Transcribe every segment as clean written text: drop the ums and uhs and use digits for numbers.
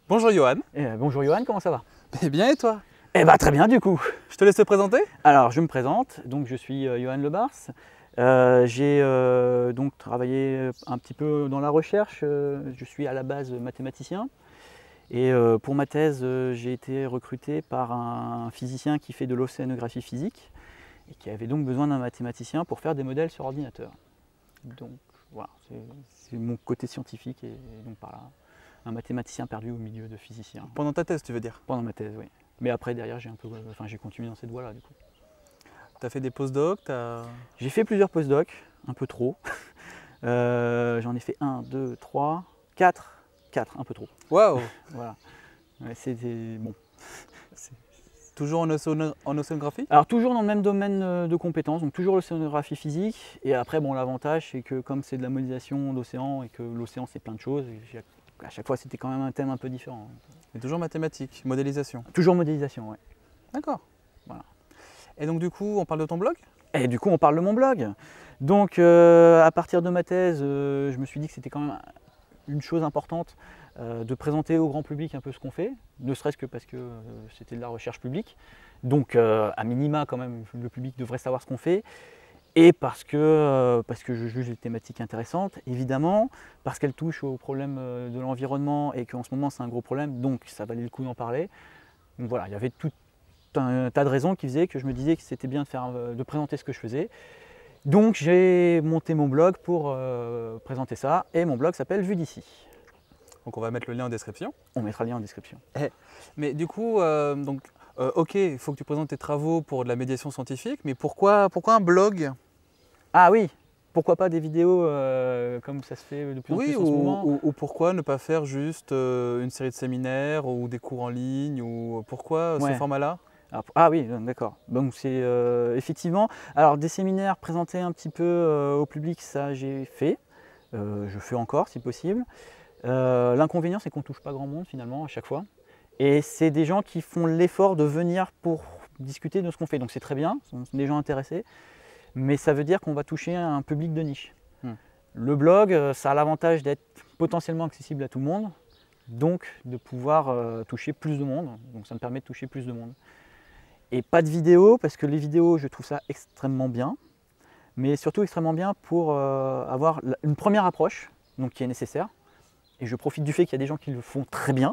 Bonjour Johan. Bonjour Johan, comment ça va? Eh bien et toi? Eh bah très bien du coup. Je te laisse te présenter. Alors je me présente, donc je suis Johan Lebars. J'ai donc travaillé un petit peu dans la recherche. Je suis à la base mathématicien. Et pour ma thèse, j'ai été recruté par un physicien qui fait de l'océanographie physique et qui avait donc besoin d'un mathématicien pour faire des modèles sur ordinateur. Donc voilà, c'est mon côté scientifique et donc par là, un mathématicien perdu au milieu de physiciens. Pendant ta thèse, tu veux dire? Pendant ma thèse, oui. Mais après, derrière, j'ai continué dans cette voie-là, du coup. Tu as fait des postdocs, J'ai fait plusieurs postdocs, un peu trop. J'en ai fait 1, 2, 3, 4, un peu trop. Waouh! Voilà. Ouais, c'était bon. Toujours en océanographie? Alors toujours dans le même domaine de compétences, donc toujours l'océanographie physique. Et après, bon, l'avantage, c'est que comme c'est de la modélisation d'océan et que l'océan, c'est plein de choses, à chaque fois, c'était quand même un thème un peu différent. Et toujours mathématiques, modélisation. Toujours modélisation, ouais. D'accord. Voilà. Et donc du coup, on parle de ton blog? Et du coup, on parle de mon blog. Donc, à partir de ma thèse, je me suis dit que c'était quand même une chose importante de présenter au grand public un peu ce qu'on fait, ne serait-ce que parce que c'était de la recherche publique. Donc, à minima, quand même, le public devrait savoir ce qu'on fait. Et parce que je juge les thématiques intéressantes, évidemment, parce qu'elles touchent au problème de l'environnement et qu'en ce moment, c'est un gros problème, donc ça valait le coup d'en parler. Donc voilà, il y avait tout un tas de raisons qui faisaient que je me disais que c'était bien de présenter ce que je faisais. Donc j'ai monté mon blog pour présenter ça, et mon blog s'appelle Vue d'ici. Donc on va mettre le lien en description. On mettra le lien en description. Mais du coup, ok, il faut que tu présentes tes travaux pour de la médiation scientifique, mais pourquoi un blog? Ah oui, pourquoi pas des vidéos comme ça se fait de plus en plus en ce moment. Ou pourquoi ne pas faire juste une série de séminaires ou des cours en ligne, ou pourquoi ce format-là? Ah oui, d'accord. Donc c'est effectivement, alors des séminaires présentés un petit peu au public, ça j'ai fait. Je fais encore si possible. L'inconvénient, c'est qu'on ne touche pas grand monde finalement à chaque fois. Et c'est des gens qui font l'effort de venir pour discuter de ce qu'on fait. Donc c'est très bien, ce sont des gens intéressés. Mais ça veut dire qu'on va toucher un public de niche. Le blog, ça a l'avantage d'être potentiellement accessible à tout le monde, donc de pouvoir toucher plus de monde. Donc ça me permet de toucher plus de monde. Et pas de vidéos, parce que les vidéos, je trouve ça extrêmement bien, mais surtout extrêmement bien pour avoir une première approche, donc qui est nécessaire. Et je profite du fait qu'il y a des gens qui le font très bien.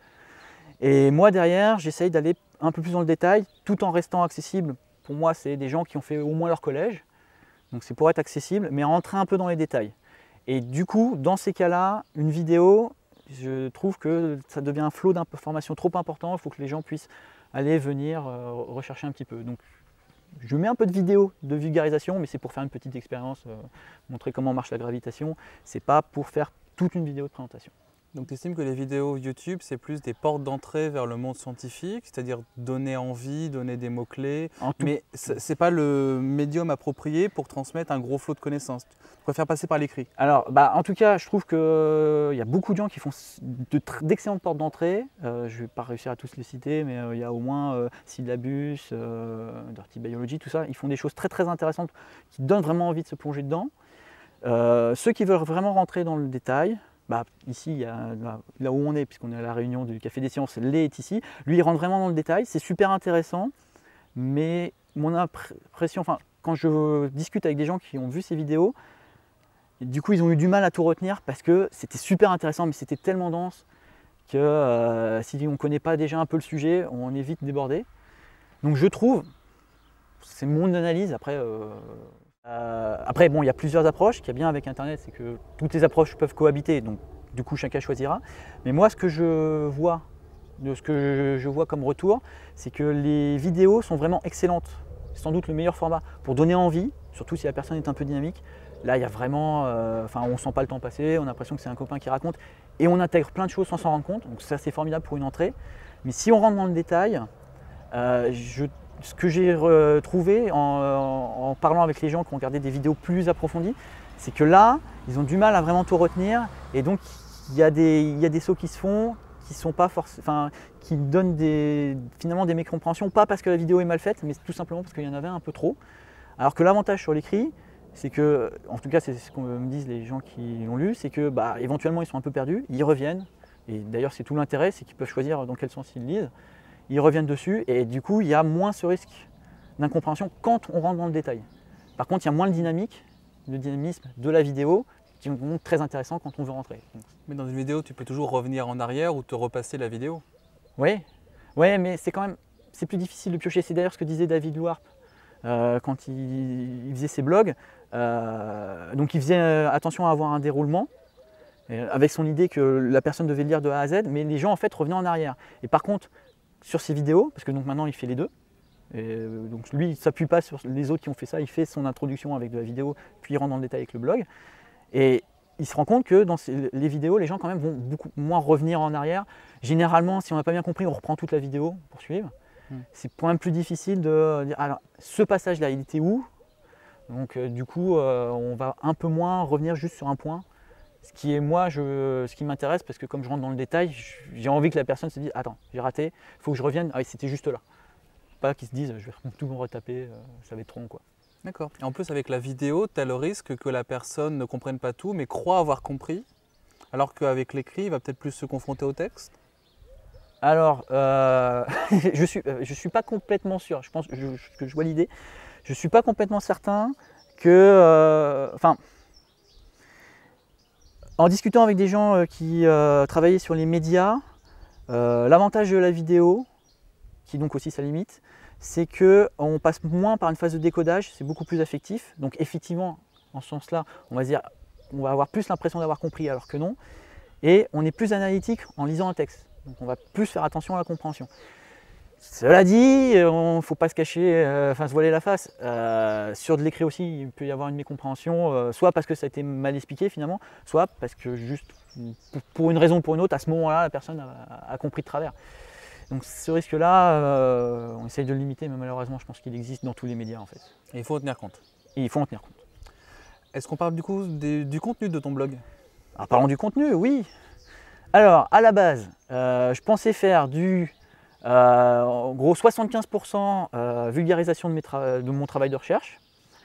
Et moi derrière, j'essaye d'aller un peu plus dans le détail, tout en restant accessible. Pour moi, c'est des gens qui ont fait au moins leur collège, donc c'est pour être accessible, mais rentrer un peu dans les détails. Et du coup, dans ces cas-là, une vidéo, je trouve que ça devient un flot d'informations trop important, il faut que les gens puissent aller venir rechercher un petit peu. Donc je mets un peu de vidéos de vulgarisation, mais c'est pour faire une petite expérience, montrer comment marche la gravitation, c'est pas pour faire toute une vidéo de présentation. Donc tu estimes que les vidéos YouTube, c'est plus des portes d'entrée vers le monde scientifique, c'est-à-dire donner envie, donner des mots-clés, mais ce n'est pas le médium approprié pour transmettre un gros flot de connaissances. Tu préfères passer par l'écrit? Alors, en tout cas, je trouve qu'il y a beaucoup de gens qui font d'excellentes portes d'entrée. Je ne vais pas réussir à tous les citer, mais il y a au moins Syllabus, Dirty Biology, tout ça. Ils font des choses très très intéressantes qui donnent vraiment envie de se plonger dedans. Ceux qui veulent vraiment rentrer dans le détail, ici, il y a, là où on est, puisqu'on est à la réunion du Café des Sciences, Lé est ici. Lui, il rentre vraiment dans le détail, c'est super intéressant, mais mon impression, quand je discute avec des gens qui ont vu ces vidéos, du coup, ils ont eu du mal à tout retenir parce que c'était super intéressant, mais c'était tellement dense que si on ne connaît pas déjà un peu le sujet, on est vite débordé. Donc je trouve, c'est mon analyse, après, bon, il y a plusieurs approches. Ce qui est bien avec Internet, c'est que toutes les approches peuvent cohabiter, donc du coup chacun choisira. Mais moi, ce que je vois comme retour, c'est que les vidéos sont vraiment excellentes. C'est sans doute le meilleur format pour donner envie, surtout si la personne est un peu dynamique. Là, il y a vraiment, on ne sent pas le temps passer, on a l'impression que c'est un copain qui raconte, et on intègre plein de choses sans s'en rendre compte. Donc ça, c'est formidable pour une entrée. Mais si on rentre dans le détail, ce que j'ai trouvé en parlant avec les gens qui ont regardé des vidéos plus approfondies, c'est que là, ils ont du mal à vraiment tout retenir, et donc il y a des sauts qui se font, qui sont pas qui donnent finalement des mécompréhensions, pas parce que la vidéo est mal faite, mais tout simplement parce qu'il y en avait un peu trop. Alors que l'avantage sur l'écrit, c'est que, en tout cas c'est ce qu'on me disent les gens qui l'ont lu, c'est que éventuellement ils sont un peu perdus, ils reviennent, Et d'ailleurs, c'est tout l'intérêt, c'est qu'ils peuvent choisir dans quel sens ils lisent. Ils reviennent dessus et du coup, il y a moins ce risque d'incompréhension quand on rentre dans le détail. Par contre, il y a moins le dynamisme de la vidéo qui est très intéressant quand on veut rentrer. Mais dans une vidéo, tu peux toujours revenir en arrière ou te repasser la vidéo. Oui, ouais, mais c'est quand même plus difficile de piocher. C'est d'ailleurs ce que disait David Louarp quand il faisait ses blogs. Donc il faisait attention à avoir un déroulement avec son idée que la personne devait lire de A à Z, mais les gens en fait revenaient en arrière. Et par contre, sur ses vidéos, parce que donc maintenant il fait les deux, et donc lui il ne s'appuie pas sur les autres qui ont fait ça, il fait son introduction avec de la vidéo, puis il rentre dans le détail avec le blog. Et il se rend compte que dans les vidéos, les gens quand même vont beaucoup moins revenir en arrière. Généralement, si on n'a pas bien compris, on reprend toute la vidéo pour suivre. C'est quand même plus difficile de dire, alors ce passage-là, il était où? Donc du coup, on va un peu moins revenir juste sur un point. Ce qui est ce qui m'intéresse, parce que comme je rentre dans le détail, j'ai envie que la personne se dise, attends, j'ai raté, il faut que je revienne, ah oui, c'était juste là. Pas qu'ils se disent, je vais tout me retaper, ça va être trop long, quoi. D'accord. Et en plus, avec la vidéo, tu as le risque que la personne ne comprenne pas tout, mais croit avoir compris, alors qu'avec l'écrit, il va peut-être plus se confronter au texte. Alors, je suis pas complètement sûr, je pense que je vois l'idée, je suis pas complètement certain que... en discutant avec des gens qui travaillaient sur les médias, l'avantage de la vidéo, qui donc aussi sa limite, c'est qu'on passe moins par une phase de décodage, c'est beaucoup plus affectif. Donc effectivement, en ce sens-là, on va avoir plus l'impression d'avoir compris alors que non. Et on est plus analytique en lisant un texte. Donc on va plus faire attention à la compréhension. Cela dit, il ne faut pas se cacher, se voiler la face. Sur de l'écrit aussi, il peut y avoir une mécompréhension, soit parce que ça a été mal expliqué finalement, soit parce que juste pour une raison ou pour une autre, à ce moment-là, la personne a compris de travers. Donc ce risque-là, on essaye de le limiter, mais malheureusement, je pense qu'il existe dans tous les médias en fait. Et il faut en tenir compte. Et il faut en tenir compte. Est-ce qu'on parle du coup du contenu de ton blog? Alors parlons du contenu, oui. Alors à la base, je pensais faire en gros 75% vulgarisation de mon travail de recherche,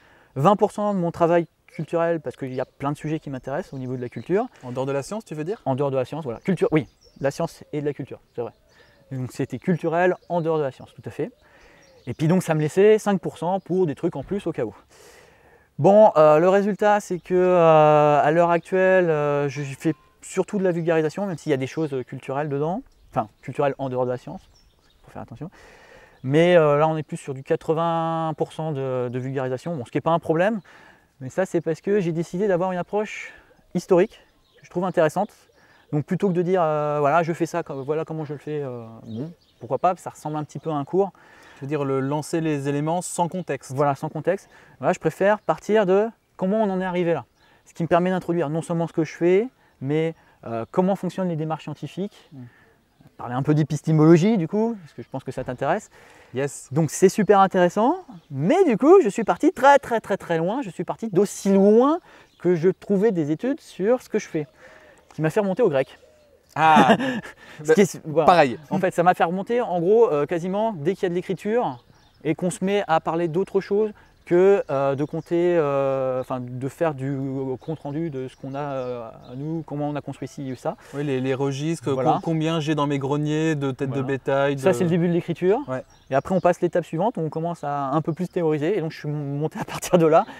20% de mon travail culturel, parce qu'il y a plein de sujets qui m'intéressent au niveau de la culture. En dehors de la science, tu veux dire? En dehors de la science, voilà. Culture, oui, la science et de la culture, c'est vrai. Donc c'était culturel en dehors de la science, tout à fait. Et puis donc ça me laissait 5% pour des trucs en plus au cas où. Bon, le résultat c'est que à l'heure actuelle, je fais surtout de la vulgarisation, même s'il y a des choses culturelles dedans, enfin culturelles en dehors de la science, faut faire attention. Mais là on est plus sur du 80% de vulgarisation, bon, ce qui n'est pas un problème, mais ça c'est parce que j'ai décidé d'avoir une approche historique, que je trouve intéressante. Donc plutôt que de dire voilà je fais ça, voilà comment je le fais, bon pourquoi pas, ça ressemble un petit peu à un cours. Je veux dire lancer les éléments sans contexte. Voilà, sans contexte. Voilà, je préfère partir de comment on en est arrivé là. Ce qui me permet d'introduire non seulement ce que je fais, mais comment fonctionnent les démarches scientifiques. Parler un peu d'épistémologie du coup, parce que je pense que ça t'intéresse. Yes. Donc c'est super intéressant, mais du coup je suis parti très loin, je suis parti d'aussi loin que je trouvais des études sur ce que je fais. Qui m'a fait remonter au grec. Ah, voilà. Pareil. En fait, ça m'a fait remonter, en gros, quasiment dès qu'il y a de l'écriture et qu'on se met à parler d'autre chose que de compter, de faire du compte rendu de ce qu'on a à nous, comment on a construit ci ou ça. Oui, les registres, voilà. Combien j'ai dans mes greniers de têtes de bétail. Ça, c'est le début de l'écriture. Ouais. Et après, on passe l'étape suivante où on commence à un peu plus théoriser. Et donc, je suis monté à partir de là.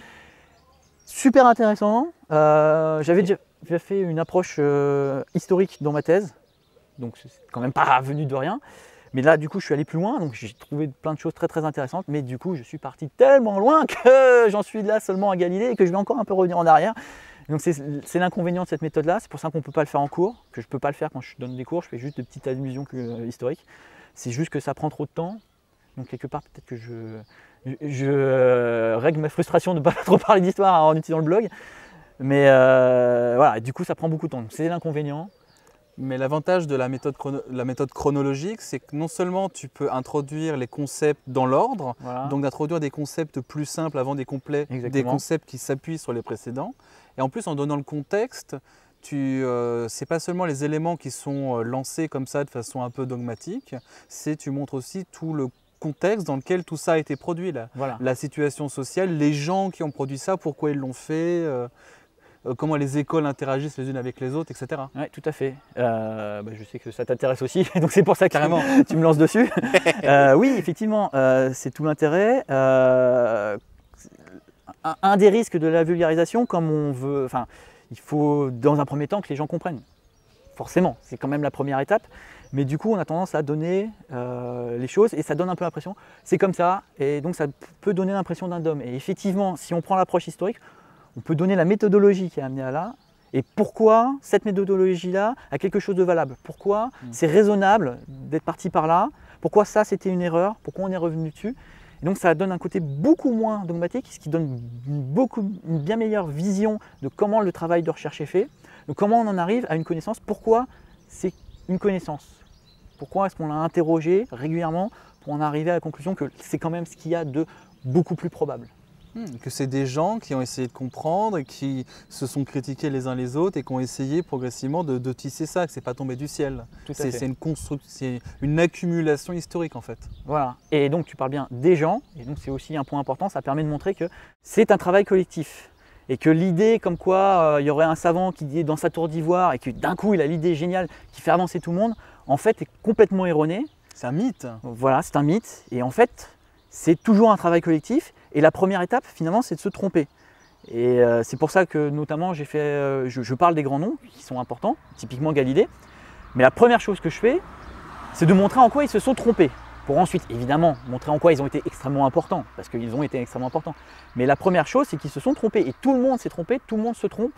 Super intéressant. J'avais déjà fait une approche historique dans ma thèse, donc c'est quand même pas venu de rien. Mais là, du coup, je suis allé plus loin, donc j'ai trouvé plein de choses très intéressantes. Mais du coup, je suis parti tellement loin que j'en suis là seulement à Galilée et que je vais encore un peu revenir en arrière. Donc c'est l'inconvénient de cette méthode-là. C'est pour ça qu'on ne peut pas le faire en cours, que je ne peux pas le faire quand je donne des cours. Je fais juste de petites allusions historiques. C'est juste que ça prend trop de temps. Donc quelque part, peut-être que je règle ma frustration de ne pas trop parler d'histoire en utilisant le blog. Mais voilà, du coup ça prend beaucoup de temps. C'est l'inconvénient. Mais l'avantage de la méthode chronologique, c'est que non seulement tu peux introduire les concepts dans l'ordre, voilà. Donc d'introduire des concepts plus simples avant des concepts qui s'appuient sur les précédents. Et en plus, en donnant le contexte, c'est pas seulement les éléments qui sont lancés comme ça de façon un peu dogmatique, tu montres aussi tout le contexte dans lequel tout ça a été produit, voilà. La situation sociale, les gens qui ont produit ça, pourquoi ils l'ont fait. comment les écoles interagissent les unes avec les autres, etc. Oui, tout à fait. Je sais que ça t'intéresse aussi, donc c'est pour ça que Carrément. tu me lances dessus. Oui, effectivement, c'est tout l'intérêt. Un des risques de la vulgarisation, comme on veut, il faut dans un premier temps que les gens comprennent. Forcément, c'est quand même la première étape. Mais du coup, on a tendance à donner les choses et ça donne un peu l'impression, c'est comme ça, et donc ça peut donner l'impression d'un dogme. Et effectivement, si on prend l'approche historique, on peut donner la méthodologie qui a amené à là, et pourquoi cette méthodologie-là a quelque chose de valable. Pourquoi c'est raisonnable d'être parti par là, pourquoi ça c'était une erreur, pourquoi on est revenu dessus. Et donc ça donne un côté beaucoup moins dogmatique, ce qui donne une bien meilleure vision de comment le travail de recherche est fait, de comment on en arrive à une connaissance, pourquoi c'est une connaissance. Pourquoi est-ce qu'on l'a interrogé régulièrement pour en arriver à la conclusion que c'est quand même ce qu'il y a de beaucoup plus probable. Que c'est des gens qui ont essayé de comprendre et qui se sont critiqués les uns les autres et qui ont essayé progressivement de tisser ça, que c'est pas tombé du ciel. C'est une construction, c'est une accumulation historique en fait. Voilà, et donc tu parles bien des gens, et donc c'est aussi un point important, ça permet de montrer que c'est un travail collectif. Et que l'idée comme quoi il y aurait un savant qui est dans sa tour d'ivoire et que d'un coup il a l'idée géniale qui fait avancer tout le monde, en fait est complètement erronée. C'est un mythe. Voilà, c'est un mythe, et en fait c'est toujours un travail collectif. Et la première étape, finalement, c'est de se tromper. Et c'est pour ça que, notamment, je parle des grands noms qui sont importants, typiquement Galilée. Mais la première chose que je fais, c'est de montrer en quoi ils se sont trompés. Pour ensuite, évidemment, montrer en quoi ils ont été extrêmement importants, parce qu'ils ont été extrêmement importants. Mais la première chose, c'est qu'ils se sont trompés. Et tout le monde s'est trompé, tout le monde se trompe.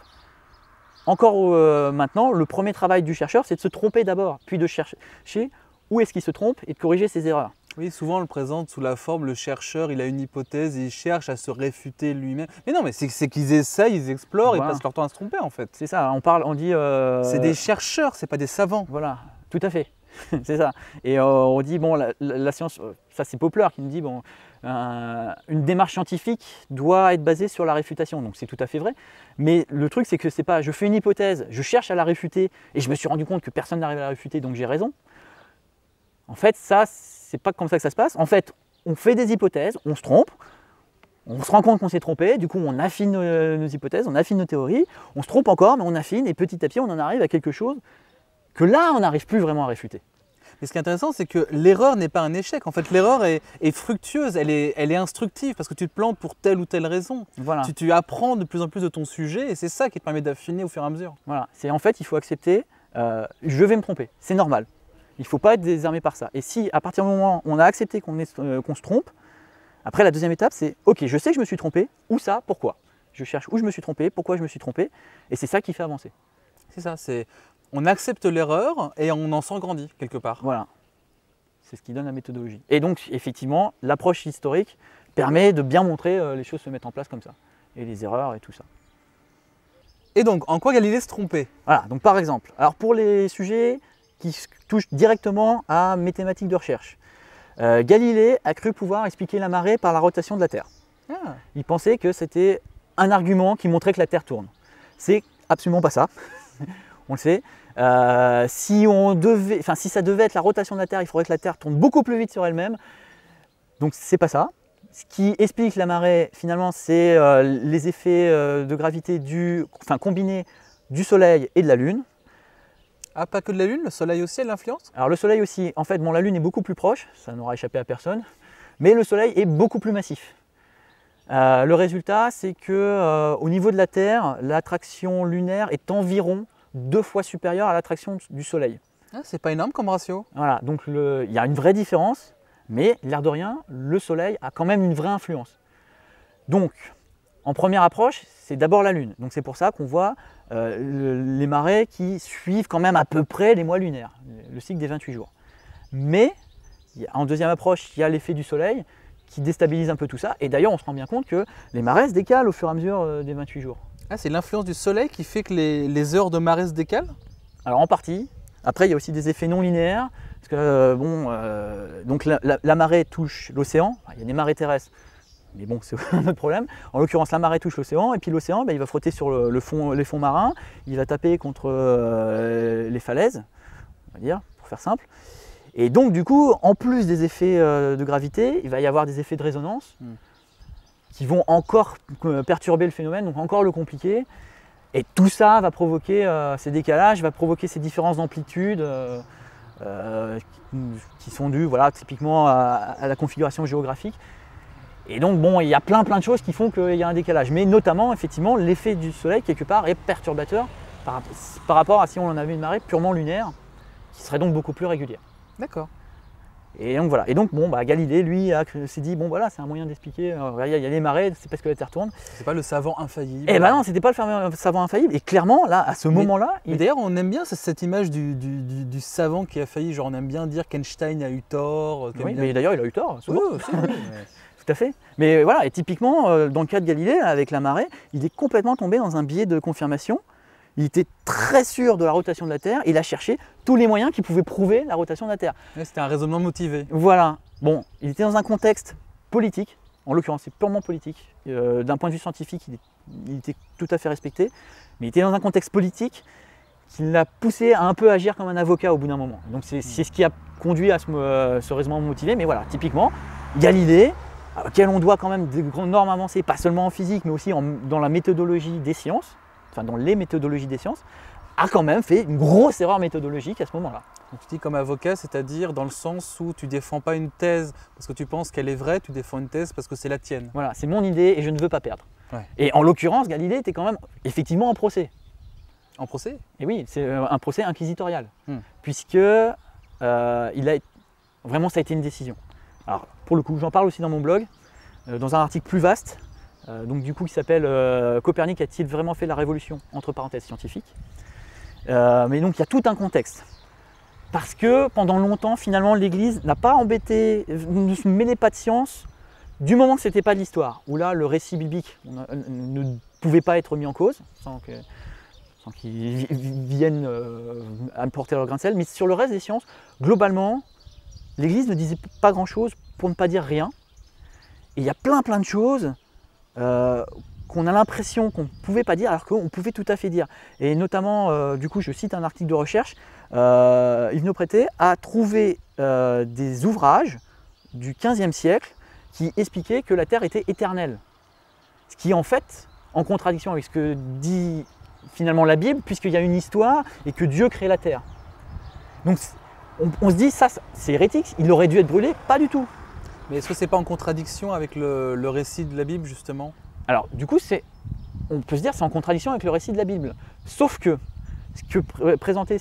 Encore maintenant, le premier travail du chercheur, c'est de se tromper d'abord, puis de chercher où est-ce qu'il se trompe et de corriger ses erreurs. Oui, souvent on le présente sous la forme, le chercheur, il a une hypothèse, il cherche à se réfuter lui-même. Mais non, mais c'est qu'ils essayent, ils explorent, voilà. Ils passent leur temps à se tromper en fait. C'est ça, on dit… C'est des chercheurs, c'est pas des savants. Voilà, tout à fait, c'est ça. Et on dit, bon, la science, ça c'est Popper qui nous dit, bon, une démarche scientifique doit être basée sur la réfutation, donc c'est tout à fait vrai. Mais le truc c'est que c'est pas, je fais une hypothèse, je cherche à la réfuter, et je me suis rendu compte que personne n'arrive à la réfuter, donc j'ai raison. En fait, ça, c'est pas comme ça que ça se passe. En fait, on fait des hypothèses, on se trompe, on se rend compte qu'on s'est trompé, du coup on affine nos hypothèses, on affine nos théories, on se trompe encore, mais on affine, et petit à petit on en arrive à quelque chose que là on n'arrive plus vraiment à réfuter. Mais ce qui est intéressant, c'est que l'erreur n'est pas un échec. En fait, l'erreur est fructueuse, elle est instructive, parce que tu te plantes pour telle ou telle raison. Voilà. Tu apprends de plus en plus de ton sujet, et c'est ça qui te permet d'affiner au fur et à mesure. Voilà, en fait, il faut accepter, je vais me tromper, c'est normal. Il ne faut pas être désarmé par ça. Et si à partir du moment où on a accepté qu'on se trompe, après la deuxième étape c'est ok, je sais que je me suis trompé, où ça, pourquoi? Je cherche où je me suis trompé, pourquoi je me suis trompé, et c'est ça qui fait avancer. C'est ça, on accepte l'erreur et on en s'engrandit quelque part. Voilà, c'est ce qui donne la méthodologie. Et donc effectivement, l'approche historique permet de bien montrer les choses se mettent en place comme ça, et les erreurs et tout ça. Et donc, en quoi Galilée se trompait? Voilà, donc par exemple, alors pour les sujets qui touchent directement à mes thématiques de recherche. Galilée a cru pouvoir expliquer la marée par la rotation de la Terre. Ah. Il pensait que c'était un argument qui montrait que la Terre tourne. C'est absolument pas ça, on le sait. Si ça devait être la rotation de la Terre, il faudrait que la Terre tourne beaucoup plus vite sur elle-même. Donc c'est pas ça. Ce qui explique la marée, finalement, c'est les effets de gravité combinés du Soleil et de la Lune. Ah, pas que de la Lune, le Soleil aussi a de l'influence? Alors le Soleil aussi, en fait, bon, la Lune est beaucoup plus proche, ça n'aura échappé à personne, mais le Soleil est beaucoup plus massif. Le résultat, c'est que au niveau de la Terre, l'attraction lunaire est environ 2 fois supérieure à l'attraction du Soleil. Ah, c'est pas énorme comme ratio. Voilà, donc il y a une vraie différence, mais l'air de rien, le Soleil a quand même une vraie influence. Donc, en première approche, c'est d'abord la Lune. Donc c'est pour ça qu'on voit les marées qui suivent quand même à peu près les mois lunaires, le cycle des 28 jours. Mais en deuxième approche, il y a l'effet du Soleil qui déstabilise un peu tout ça. Et d'ailleurs, on se rend bien compte que les marées se décalent au fur et à mesure des 28 jours. Ah, c'est l'influence du Soleil qui fait que les heures de marée se décalent? Alors en partie. Après, il y a aussi des effets non linéaires. Parce que donc la marée touche l'océan. Il y a des marées terrestres. Mais bon, c'est un autre problème. En l'occurrence, la marée touche l'océan, et puis l'océan, il va frotter sur les fonds marins, il va taper contre les falaises, on va dire, pour faire simple. Et donc, du coup, en plus des effets de gravité, il va y avoir des effets de résonance qui vont encore perturber le phénomène, donc encore le compliquer. Et tout ça va provoquer ces décalages, va provoquer ces différences d'amplitude qui sont dues voilà, typiquement à la configuration géographique. Et donc bon, il y a plein de choses qui font qu'il y a un décalage. Mais notamment, effectivement, l'effet du soleil, quelque part, est perturbateur par rapport à si on en avait une marée purement lunaire, qui serait donc beaucoup plus régulière. D'accord. Et donc voilà. Et donc bon, Galilée, lui, s'est dit bon voilà, c'est un moyen d'expliquer. Il y a les marées, c'est parce que la Terre tourne. C'est pas le savant infaillible. Eh ben non, c'était pas le savant infaillible. Et clairement, là, à ce moment-là, d'ailleurs, on aime bien cette image du savant qui a failli. Genre, on aime bien dire qu'Einstein a eu tort. Oui, mais d'ailleurs, il a eu tort. Souvent. Oui, aussi, oui, mais... Tout à fait. Mais voilà, et typiquement, dans le cas de Galilée, avec la marée, il est complètement tombé dans un biais de confirmation. Il était très sûr de la rotation de la Terre, il a cherché tous les moyens qui pouvaient prouver la rotation de la Terre. Ouais, c'était un raisonnement motivé. Voilà. Bon, il était dans un contexte politique, en l'occurrence c'est purement politique. D'un point de vue scientifique, il était tout à fait respecté, mais il était dans un contexte politique qui l'a poussé à un peu agir comme un avocat au bout d'un moment. Donc c'est ce qui a conduit à ce raisonnement motivé, mais voilà, typiquement, Galilée, auquel on doit quand même des grandes normes avancées, pas seulement en physique, mais aussi dans la méthodologie des sciences, enfin dans les méthodologies des sciences, a quand même fait une grosse erreur méthodologique à ce moment-là. Donc tu dis comme avocat, c'est-à-dire dans le sens où tu ne défends pas une thèse parce que tu penses qu'elle est vraie, tu défends une thèse parce que c'est la tienne. Voilà, c'est mon idée et je ne veux pas perdre. Ouais. Et en l'occurrence, Galilée était quand même effectivement en procès. En procès? Et oui, c'est un procès inquisitorial, puisque vraiment ça a été une décision. Alors pour le coup, j'en parle aussi dans mon blog, dans un article plus vaste, donc du coup qui s'appelle Copernic a-t-il vraiment fait la révolution entre parenthèses scientifiques. Mais donc il y a tout un contexte. Parce que pendant longtemps, finalement, l'Église n'a pas embêté, ne se mêlait pas de science du moment que ce n'était pas de l'histoire, où là le récit biblique ne pouvait pas être mis en cause, sans qu'ils viennent apporter leur grain de sel. Mais sur le reste des sciences, globalement, l'Église ne disait pas grand-chose pour ne pas dire rien. Et il y a plein de choses qu'on a l'impression qu'on ne pouvait pas dire alors qu'on pouvait tout à fait dire. Et notamment, du coup, je cite un article de recherche, Yves Nopreté a trouvé des ouvrages du XVe siècle qui expliquaient que la Terre était éternelle. Ce qui est en fait en contradiction avec ce que dit finalement la Bible, puisqu'il y a une histoire et que Dieu crée la Terre. Donc on se dit, ça c'est hérétique, il aurait dû être brûlé, pas du tout. Mais est-ce que c'est pas en contradiction avec le récit de la Bible justement? Alors du coup, on peut se dire c'est en contradiction avec le récit de la Bible. Sauf que ce que présentaient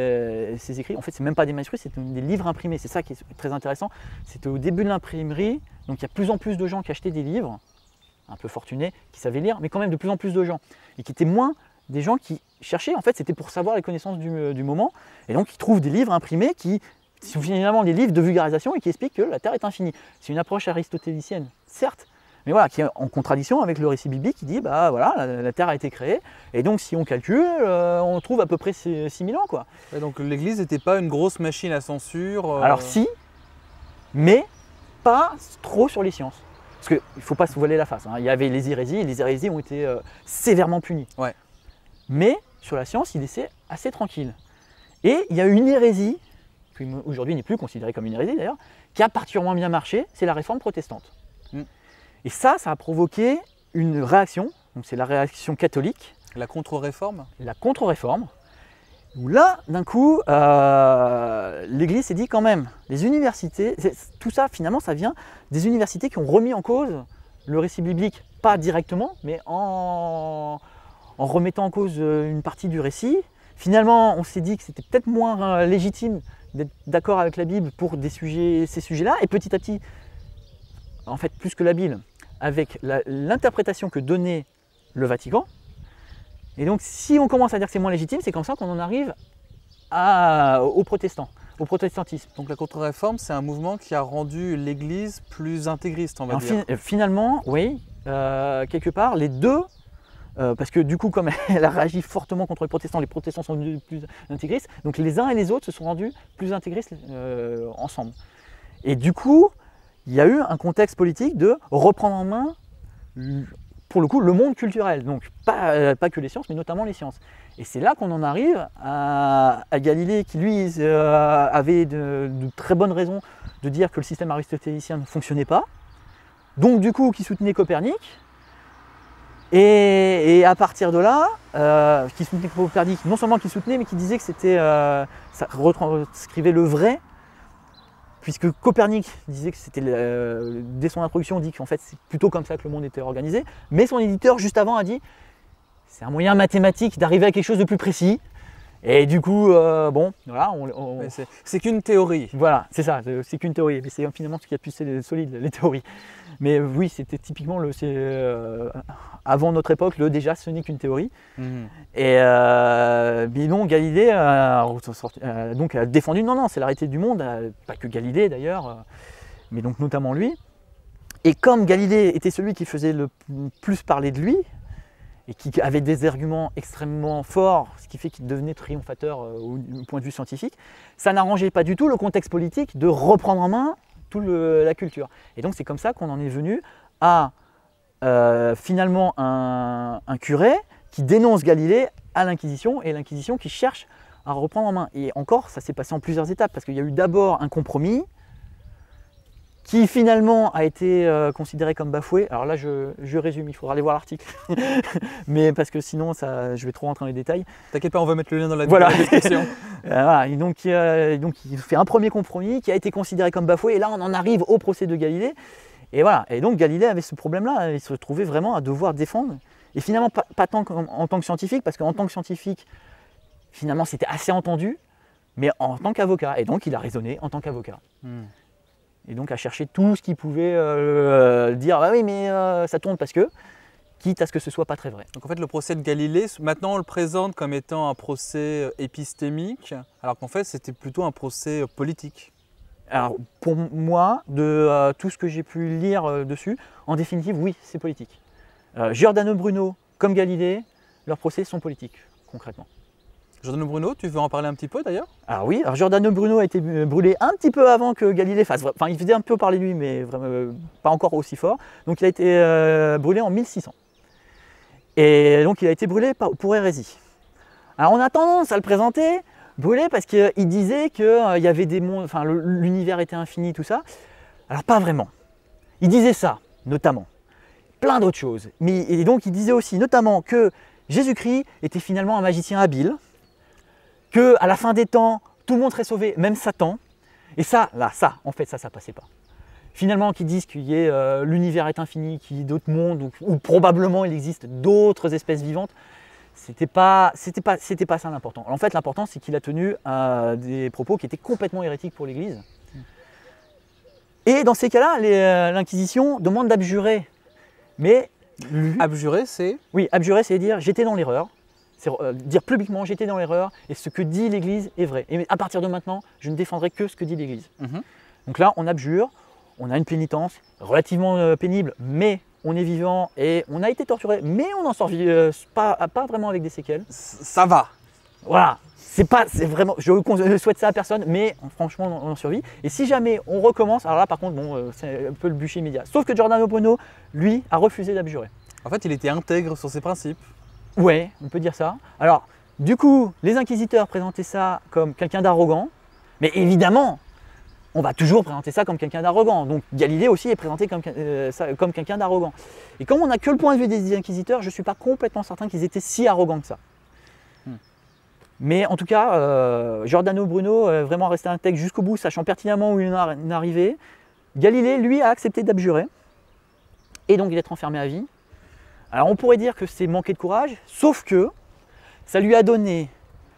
ces écrits, en fait c'est même pas des manuscrits, c'est des livres imprimés. C'est ça qui est très intéressant. C'était au début de l'imprimerie, donc il y a de plus en plus de gens qui achetaient des livres, un peu fortunés, qui savaient lire, mais quand même de plus en plus de gens. Et qui étaient moins des gens qui cherchaient, en fait c'était pour savoir les connaissances du moment. Et donc ils trouvent des livres imprimés qui sont finalement des livres de vulgarisation et qui expliquent que la Terre est infinie. C'est une approche aristotélicienne, certes, mais voilà, qui est en contradiction avec le récit biblique qui dit bah voilà, la Terre a été créée, et donc si on calcule, on trouve à peu près 6000 ans quoi. Et donc l'Église n'était pas une grosse machine à censure Alors si, mais pas trop sur les sciences. Parce qu'il ne faut pas se voiler la face, hein. Il y avait les hérésies ont été sévèrement punies. Ouais. Mais sur la science, il laissait assez tranquille. Et il y a une hérésie, qui aujourd'hui n'est plus considérée comme une hérésie d'ailleurs, qui a particulièrement bien marché, c'est la réforme protestante. Et ça a provoqué une réaction, donc c'est la réaction catholique. La contre-réforme? La contre-réforme, où là, d'un coup, l'Église s'est dit quand même, les universités, tout ça finalement ça vient des universités qui ont remis en cause le récit biblique, pas directement, mais en remettant en cause une partie du récit. Finalement, on s'est dit que c'était peut-être moins légitime d'être d'accord avec la Bible pour ces sujets-là, et petit à petit, en fait plus que la Bible, avec l'interprétation que donnait le Vatican. Et donc si on commence à dire que c'est moins légitime, c'est comme ça qu'on en arrive aux protestants, au protestantisme. Donc la contre-réforme, c'est un mouvement qui a rendu l'Église plus intégriste, on va dire. Finalement, oui, quelque part, les deux, parce que du coup, comme elle a réagi fortement contre les protestants sont devenus plus intégristes, donc les uns et les autres se sont rendus plus intégristes ensemble. Et du coup, il y a eu un contexte politique de reprendre en main, pour le coup, le monde culturel. Donc pas que les sciences, mais notamment les sciences. Et c'est là qu'on en arrive à Galilée, qui lui avait de très bonnes raisons de dire que le système aristotélicien ne fonctionnait pas. Donc du coup, qui soutenait Copernic. Et à partir de là, qui soutenait Copernic, non seulement qui soutenait, mais qui disait que c'était, ça retranscrivait le vrai, puisque Copernic disait que c'était, dès son introduction, dit qu'en fait c'est plutôt comme ça que le monde était organisé, mais son éditeur juste avant a dit c'est un moyen mathématique d'arriver à quelque chose de plus précis. Et du coup, bon, voilà. C'est qu'une théorie. Voilà, c'est ça, c'est qu'une théorie. Mais c'est finalement ce qui a plus solide, les théories. Mais oui, c'était typiquement, avant notre époque, déjà, ce n'est qu'une théorie. Et non, Galilée donc, a défendu, non, c'est l'arrêté du monde, pas que Galilée d'ailleurs, mais donc notamment lui. Et comme Galilée était celui qui faisait le plus parler de lui, et qui avait des arguments extrêmement forts, ce qui fait qu'il devenait triomphateur au point de vue scientifique, ça n'arrangeait pas du tout le contexte politique de reprendre en main toute la culture. Et donc c'est comme ça qu'on en est venu à finalement un curé qui dénonce Galilée à l'Inquisition, et l'Inquisition qui cherche à reprendre en main. Et encore, ça s'est passé en plusieurs étapes, parce qu'il y a eu d'abord un compromis, qui finalement a été considéré comme bafoué. Alors là, je résume, il faudra aller voir l'article, mais parce que sinon, je vais trop rentrer dans les détails. T'inquiète pas, on va mettre le lien dans la description. Voilà. Et donc, il fait un premier compromis qui a été considéré comme bafoué, et là, on en arrive au procès de Galilée. Et voilà. Et donc, Galilée avait ce problème-là, il se trouvait vraiment à devoir défendre, et finalement, pas tant en tant que scientifique, parce qu'en tant que scientifique, finalement, c'était assez entendu, mais en tant qu'avocat. Et donc, il a raisonné en tant qu'avocat. Et donc à chercher tout ce qu'il pouvait dire, ah oui mais ça tourne parce que, quitte à ce que ce soit pas très vrai. Donc en fait le procès de Galilée, maintenant on le présente comme étant un procès épistémique, alors qu'en fait c'était plutôt un procès politique. Alors pour moi, de tout ce que j'ai pu lire dessus, en définitive oui c'est politique. Giordano Bruno comme Galilée, leurs procès sont politiques concrètement. Giordano Bruno, tu veux en parler un petit peu d'ailleurs? Alors oui, Giordano Bruno a été brûlé un petit peu avant que Galilée fasse, enfin il faisait un peu parler de lui mais vraiment, pas encore aussi fort, donc il a été brûlé en 1600. Et donc il a été brûlé pour hérésie. Alors on a tendance à le présenter brûlé parce qu'il disait qu'il y avait des mondes, enfin l'univers était infini, tout ça. Alors pas vraiment. Il disait ça, notamment. Plein d'autres choses. Et donc il disait aussi notamment que Jésus-Christ était finalement un magicien habile, qu'à la fin des temps, tout le monde serait sauvé, même Satan. Et ça, en fait, ça passait pas. Finalement, qu'ils disent qu'il y ait l'univers est infini, qu'il y ait d'autres mondes, ou probablement il existe d'autres espèces vivantes, c'était pas ça l'important. En fait, l'important, c'est qu'il a tenu des propos qui étaient complètement hérétiques pour l'Église. Et dans ces cas-là, l'Inquisition demande d'abjurer. Mais abjurer, c'est? Oui, abjurer, c'est dire j'étais dans l'erreur. C'est dire publiquement j'étais dans l'erreur et ce que dit l'Église est vrai. Et à partir de maintenant, je ne défendrai que ce que dit l'Église. Donc là, on abjure, on a une pénitence relativement pénible, mais on est vivant et on a été torturé, mais on n'en sort pas vraiment avec des séquelles. Ça va. Voilà, c'est vraiment, je souhaite ça à personne, mais franchement, on en survit. Et si jamais on recommence, alors là par contre, bon, c'est un peu le bûcher immédiat. Sauf que Giordano Bruno, lui, a refusé d'abjurer. En fait, il était intègre sur ses principes. Ouais, on peut dire ça. Alors, du coup, les inquisiteurs présentaient ça comme quelqu'un d'arrogant, mais évidemment, on va toujours présenter ça comme quelqu'un d'arrogant. Donc Galilée aussi est présenté comme quelqu'un d'arrogant. Et comme on n'a que le point de vue des inquisiteurs, je ne suis pas complètement certain qu'ils étaient si arrogants que ça. Mais en tout cas, Giordano Bruno est vraiment resté intègre jusqu'au bout, sachant pertinemment où il en arrivait. Galilée, lui, a accepté d'abjurer, et donc d'être enfermé à vie. Alors on pourrait dire que c'est manquer de courage, sauf que ça lui a donné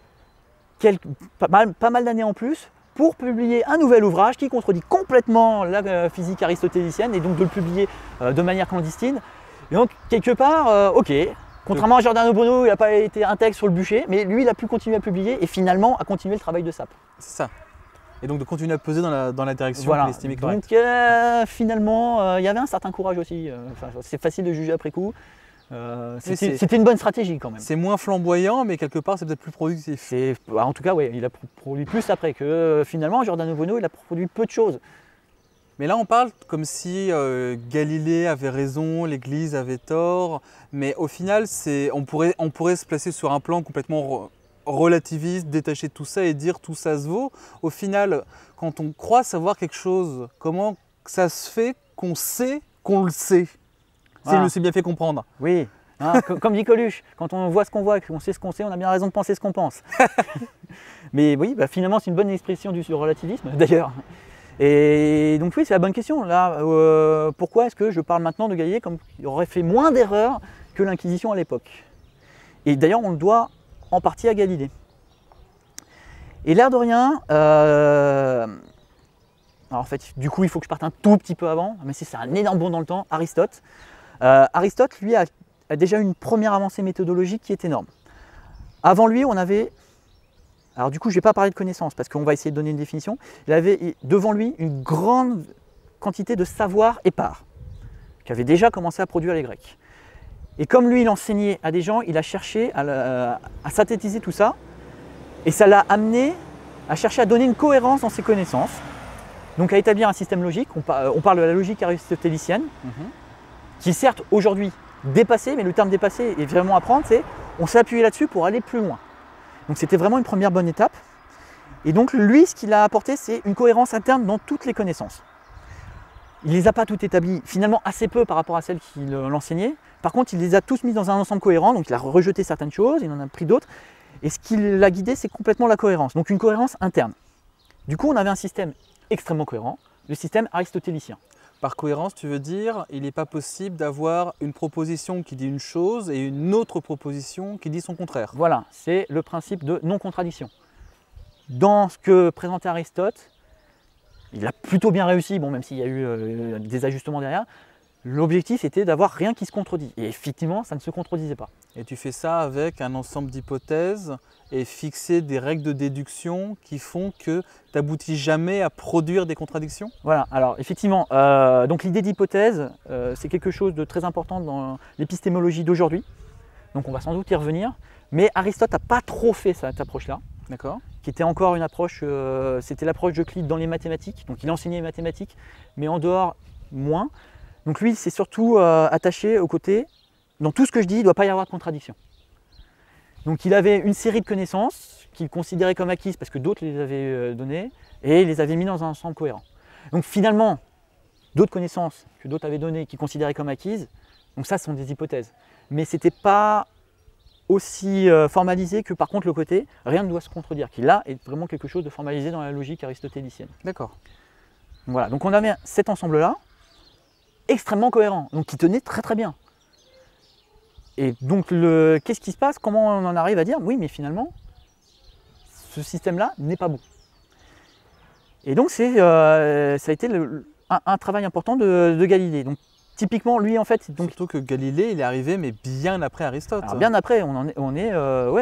pas mal d'années en plus pour publier un nouvel ouvrage qui contredit complètement la physique aristotélicienne, et donc de le publier de manière clandestine. Et donc quelque part, ok, contrairement à Giordano Bruno, il n'a pas été intègre sur le bûcher, mais lui il a pu continuer à publier et finalement à continuer le travail de sape. C'est ça. Et donc de continuer à peser dans la direction qu'il estimait correcte. Donc finalement, il y avait un certain courage aussi. C'est facile de juger après coup. C'était une bonne stratégie quand même. C'est moins flamboyant, mais quelque part c'est peut-être plus productif. En tout cas, oui, il a produit plus après que finalement Giordano Bruno, il a produit peu de choses. Mais là on parle comme si Galilée avait raison, l'Église avait tort, mais au final on pourrait se placer sur un plan complètement relativiste, détaché de tout ça et dire tout ça se vaut. Au final, quand on croit savoir quelque chose, comment ça se fait qu'on sait qu'on le sait? Si je me suis bien fait comprendre. Oui. Hein, comme dit Coluche, quand on voit ce qu'on voit, qu'on sait ce qu'on sait, on a bien raison de penser ce qu'on pense. Mais oui, bah, finalement, c'est une bonne expression du relativisme, d'ailleurs. Et donc oui, c'est la bonne question. Là, pourquoi est-ce que je parle maintenant de Galilée comme il aurait fait moins d'erreurs que l'Inquisition à l'époque? Et d'ailleurs, on le doit en partie à Galilée. Et l'air de rien, alors en fait, du coup, il faut que je parte un tout petit peu avant, mais c'est un énorme bond dans le temps, Aristote. Aristote, lui, a déjà une première avancée méthodologique qui est énorme. Avant lui, on avait... Alors du coup, je ne vais pas parler de connaissances, parce qu'on va essayer de donner une définition. Il avait devant lui une grande quantité de savoir épars, qui avait déjà commencé à produire les Grecs. Et comme lui, il enseignait à des gens, il a cherché à synthétiser tout ça, et ça l'a amené à chercher à donner une cohérence dans ses connaissances, donc à établir un système logique. On parle de la logique aristotélicienne, qui est certes aujourd'hui dépassée, mais le terme dépassé est vraiment à prendre, c'est on s'est appuyé là-dessus pour aller plus loin. Donc c'était vraiment une première bonne étape. Et donc lui, ce qu'il a apporté, c'est une cohérence interne dans toutes les connaissances. Il ne les a pas toutes établies, finalement assez peu par rapport à celles qu'il enseignait. Par contre, il les a tous mis dans un ensemble cohérent, donc il a rejeté certaines choses, il en a pris d'autres. Et ce qui l'a guidé, c'est complètement la cohérence, donc une cohérence interne. Du coup, on avait un système extrêmement cohérent, le système aristotélicien. Par cohérence, tu veux dire, il n'est pas possible d'avoir une proposition qui dit une chose et une autre proposition qui dit son contraire. Voilà, c'est le principe de non-contradiction. Dans ce que présentait Aristote, il a plutôt bien réussi, bon, même s'il y a eu des ajustements derrière. L'objectif était d'avoir rien qui se contredit. Et effectivement, ça ne se contredisait pas. Et tu fais ça avec un ensemble d'hypothèses et fixer des règles de déduction qui font que tu n'aboutis jamais à produire des contradictions? Voilà, alors effectivement, donc l'idée d'hypothèse, c'est quelque chose de très important dans l'épistémologie d'aujourd'hui. Donc on va sans doute y revenir. Mais Aristote n'a pas trop fait cette approche-là. D'accord. Qui était encore une approche, c'était l'approche d'Euclide dans les mathématiques. Donc il enseignait les mathématiques, mais en dehors, moins. Donc lui, il s'est surtout attaché au côté, dans tout ce que je dis, il ne doit pas y avoir de contradiction. Donc il avait une série de connaissances qu'il considérait comme acquises parce que d'autres les avaient données, et il les avait mis dans un ensemble cohérent. Donc finalement, d'autres connaissances que d'autres avaient données, qu'il considérait comme acquises, donc ça, ce sont des hypothèses. Mais ce n'était pas aussi formalisé que par contre le côté, rien ne doit se contredire, qui là est vraiment quelque chose de formalisé dans la logique aristotélicienne. D'accord. Voilà, donc on avait cet ensemble-là, extrêmement cohérent, donc qui tenait très très bien. Et donc qu'est-ce qui se passe? Comment on en arrive à dire oui, mais finalement ce système-là n'est pas bon? Et donc ça a été un travail important de Galilée. Donc typiquement lui en fait, donc, surtout que Galilée il est arrivé mais bien après Aristote. Alors, bien après, on est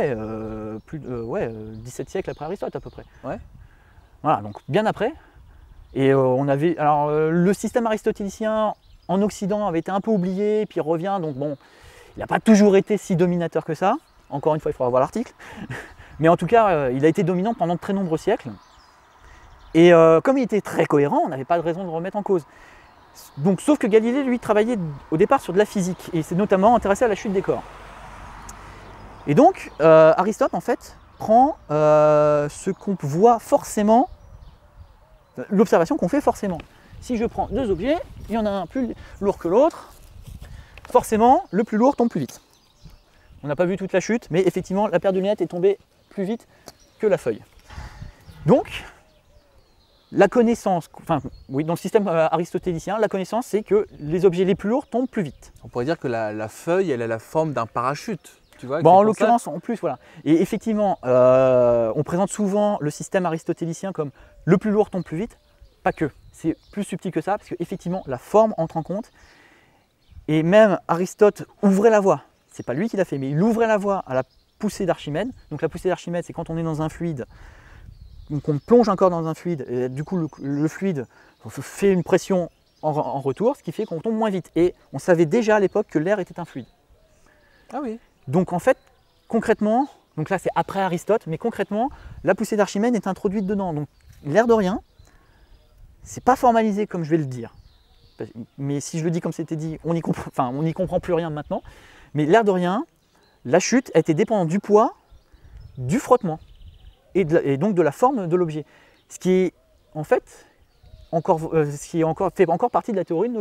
17 siècles après Aristote à peu près. Ouais. Voilà, donc bien après. Et on avait, alors le système aristotélicien en Occident avait été un peu oublié, puis il revient, donc bon, il n'a pas toujours été si dominateur que ça. Encore une fois, il faudra voir l'article. Mais en tout cas, il a été dominant pendant de très nombreux siècles. Et comme il était très cohérent, on n'avait pas de raison de le remettre en cause. Donc, sauf que Galilée, lui, travaillait au départ sur de la physique, et s'est notamment intéressé à la chute des corps. Et donc, Aristote, en fait, prend ce qu'on voit forcément, l'observation qu'on fait forcément. Si je prends deux objets, il y en a un plus lourd que l'autre, forcément, le plus lourd tombe plus vite. On n'a pas vu toute la chute, mais effectivement, la paire de lunettes est tombée plus vite que la feuille. Donc, la connaissance, enfin, oui, dans le système aristotélicien, la connaissance, c'est que les objets les plus lourds tombent plus vite. On pourrait dire que la feuille, elle a la forme d'un parachute. Tu vois, bon, en l'occurrence, en plus, voilà. Et effectivement, on présente souvent le système aristotélicien comme le plus lourd tombe plus vite. Pas que, c'est plus subtil que ça, parce qu'effectivement, la forme entre en compte. Et même Aristote ouvrait la voie. C'est pas lui qui l'a fait, mais il ouvrait la voie à la poussée d'Archimède. Donc la poussée d'Archimède, c'est quand on est dans un fluide, donc on plonge un corps dans un fluide, et du coup le fluide fait une pression en retour, ce qui fait qu'on tombe moins vite. Et on savait déjà à l'époque que l'air était un fluide. Ah oui. Donc en fait, concrètement, donc là c'est après Aristote, mais concrètement, la poussée d'Archimède est introduite dedans. Donc l'air de rien, c'est pas formalisé comme je vais le dire. Mais si je le dis comme c'était dit, on n'y comprend plus rien maintenant. Mais l'air de rien, la chute a été dépendante du poids, du frottement et donc de la forme de l'objet. Ce qui est en fait fait encore partie de la théorie de nos jours.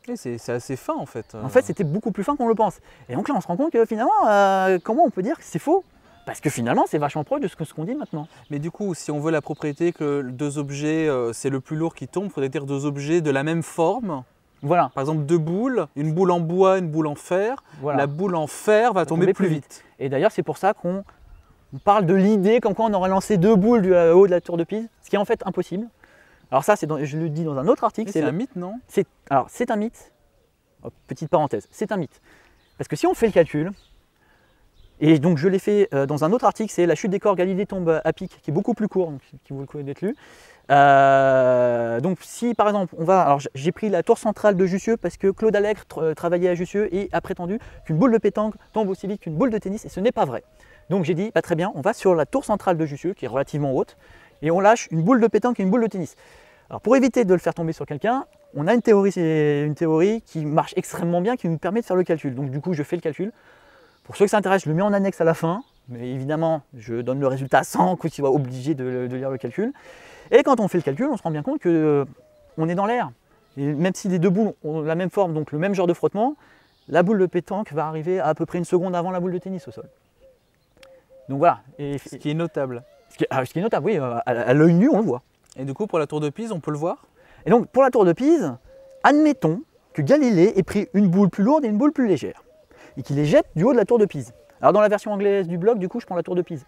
Et c'est assez fin en fait. En fait, c'était beaucoup plus fin qu'on le pense. Et donc là, on se rend compte que finalement, comment on peut dire que c'est faux? Parce que finalement, c'est vachement proche de ce qu'on dit maintenant. Mais du coup, si on veut la propriété que deux objets, c'est le plus lourd qui tombe, il faudrait dire deux objets de la même forme. Voilà. Par exemple, deux boules, une boule en bois, une boule en fer. Voilà. La boule en fer va tomber plus vite. Et d'ailleurs, c'est pour ça qu'on parle de l'idée comme quoi on aurait lancé deux boules du haut de la tour de Pise, ce qui est en fait impossible. Alors ça, je le dis dans un autre article. C'est un mythe, non? Alors, c'est un mythe. Oh, petite parenthèse, c'est un mythe. Parce que si on fait le calcul, et donc je l'ai fait dans un autre article, c'est la chute des corps, Galilée tombe à pic, qui est beaucoup plus court, donc, qui vaut le coup d'être lu. Donc si par exemple on va, alors j'ai pris la tour centrale de Jussieu parce que Claude Allègre travaillait à Jussieu et a prétendu qu'une boule de pétanque tombe aussi vite qu'une boule de tennis, et ce n'est pas vrai. Donc j'ai dit, très bien, on va sur la tour centrale de Jussieu qui est relativement haute et on lâche une boule de pétanque et une boule de tennis. Alors pour éviter de le faire tomber sur quelqu'un, on a une théorie qui marche extrêmement bien, qui nous permet de faire le calcul. Donc du coup je fais le calcul. Pour ceux que ça intéresse, je le mets en annexe à la fin, mais évidemment je donne le résultat sans que tu sois obligé de lire le calcul. Et quand on fait le calcul, on se rend bien compte qu'on est dans l'air. Et même si les deux boules ont la même forme, donc le même genre de frottement, la boule de pétanque va arriver à peu près une seconde avant la boule de tennis au sol. Donc voilà. Ce qui est notable. Ce qui est notable, oui, à l'œil nu on le voit. Et du coup pour la tour de Pise, on peut le voir? Et donc pour la tour de Pise, admettons que Galilée ait pris une boule plus lourde et une boule plus légère, et qu'il les jette du haut de la tour de Pise. Alors dans la version anglaise du blog, du coup je prends la tour de Pise.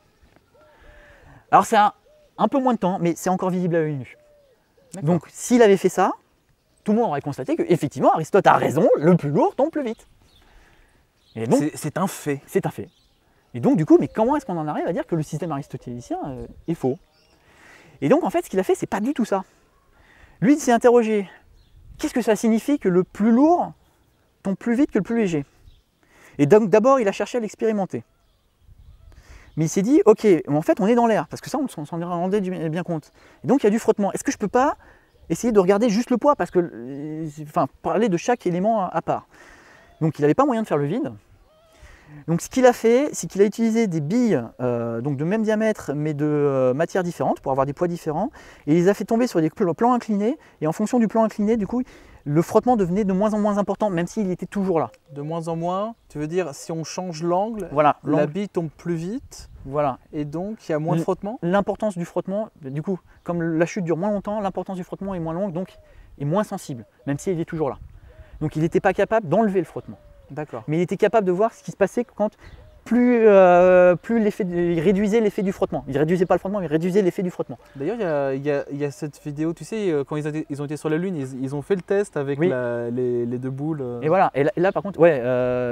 Alors c'est un peu moins de temps, mais c'est encore visible à l'œil nu. Donc s'il avait fait ça, tout le monde aurait constaté que effectivement Aristote a raison, le plus lourd tombe plus vite. Et donc c'est un fait. C'est un fait. Et donc du coup, mais comment est-ce qu'on en arrive à dire que le système aristotélicien est faux? Et donc en fait, ce qu'il a fait, c'est pas du tout ça. Lui, il s'est interrogé, qu'est-ce que ça signifie que le plus lourd tombe plus vite que le plus léger? Et donc d'abord, il a cherché à l'expérimenter. Mais il s'est dit, ok, en fait on est dans l'air, parce que ça on s'en rendait bien compte. Et donc il y a du frottement. Est-ce que je ne peux pas essayer de regarder juste le poids, parce que, enfin, parler de chaque élément à part. Donc il n'avait pas moyen de faire le vide. Donc ce qu'il a fait, c'est qu'il a utilisé des billes donc de même diamètre, mais de matières différentes, pour avoir des poids différents, et il les a fait tomber sur des plans inclinés, et en fonction du plan incliné, du coup, le frottement devenait de moins en moins important, même s'il était toujours là. De moins en moins, tu veux dire, si on change l'angle, voilà, la bille tombe plus vite, voilà. Et donc il y a moins de frottement? L'importance du frottement, du coup, comme la chute dure moins longtemps, l'importance du frottement est moins longue, donc est moins sensible, même s'il est toujours là. Donc il n'était pas capable d'enlever le frottement. D'accord. Mais il était capable de voir ce qui se passait quand il réduisait l'effet du frottement. Il ne réduisait pas le frottement, il réduisait l'effet du frottement. D'ailleurs, il y a cette vidéo, tu sais, quand ils ont été sur la Lune, ils ont fait le test avec les deux boules. Et voilà, et là par contre, ouais,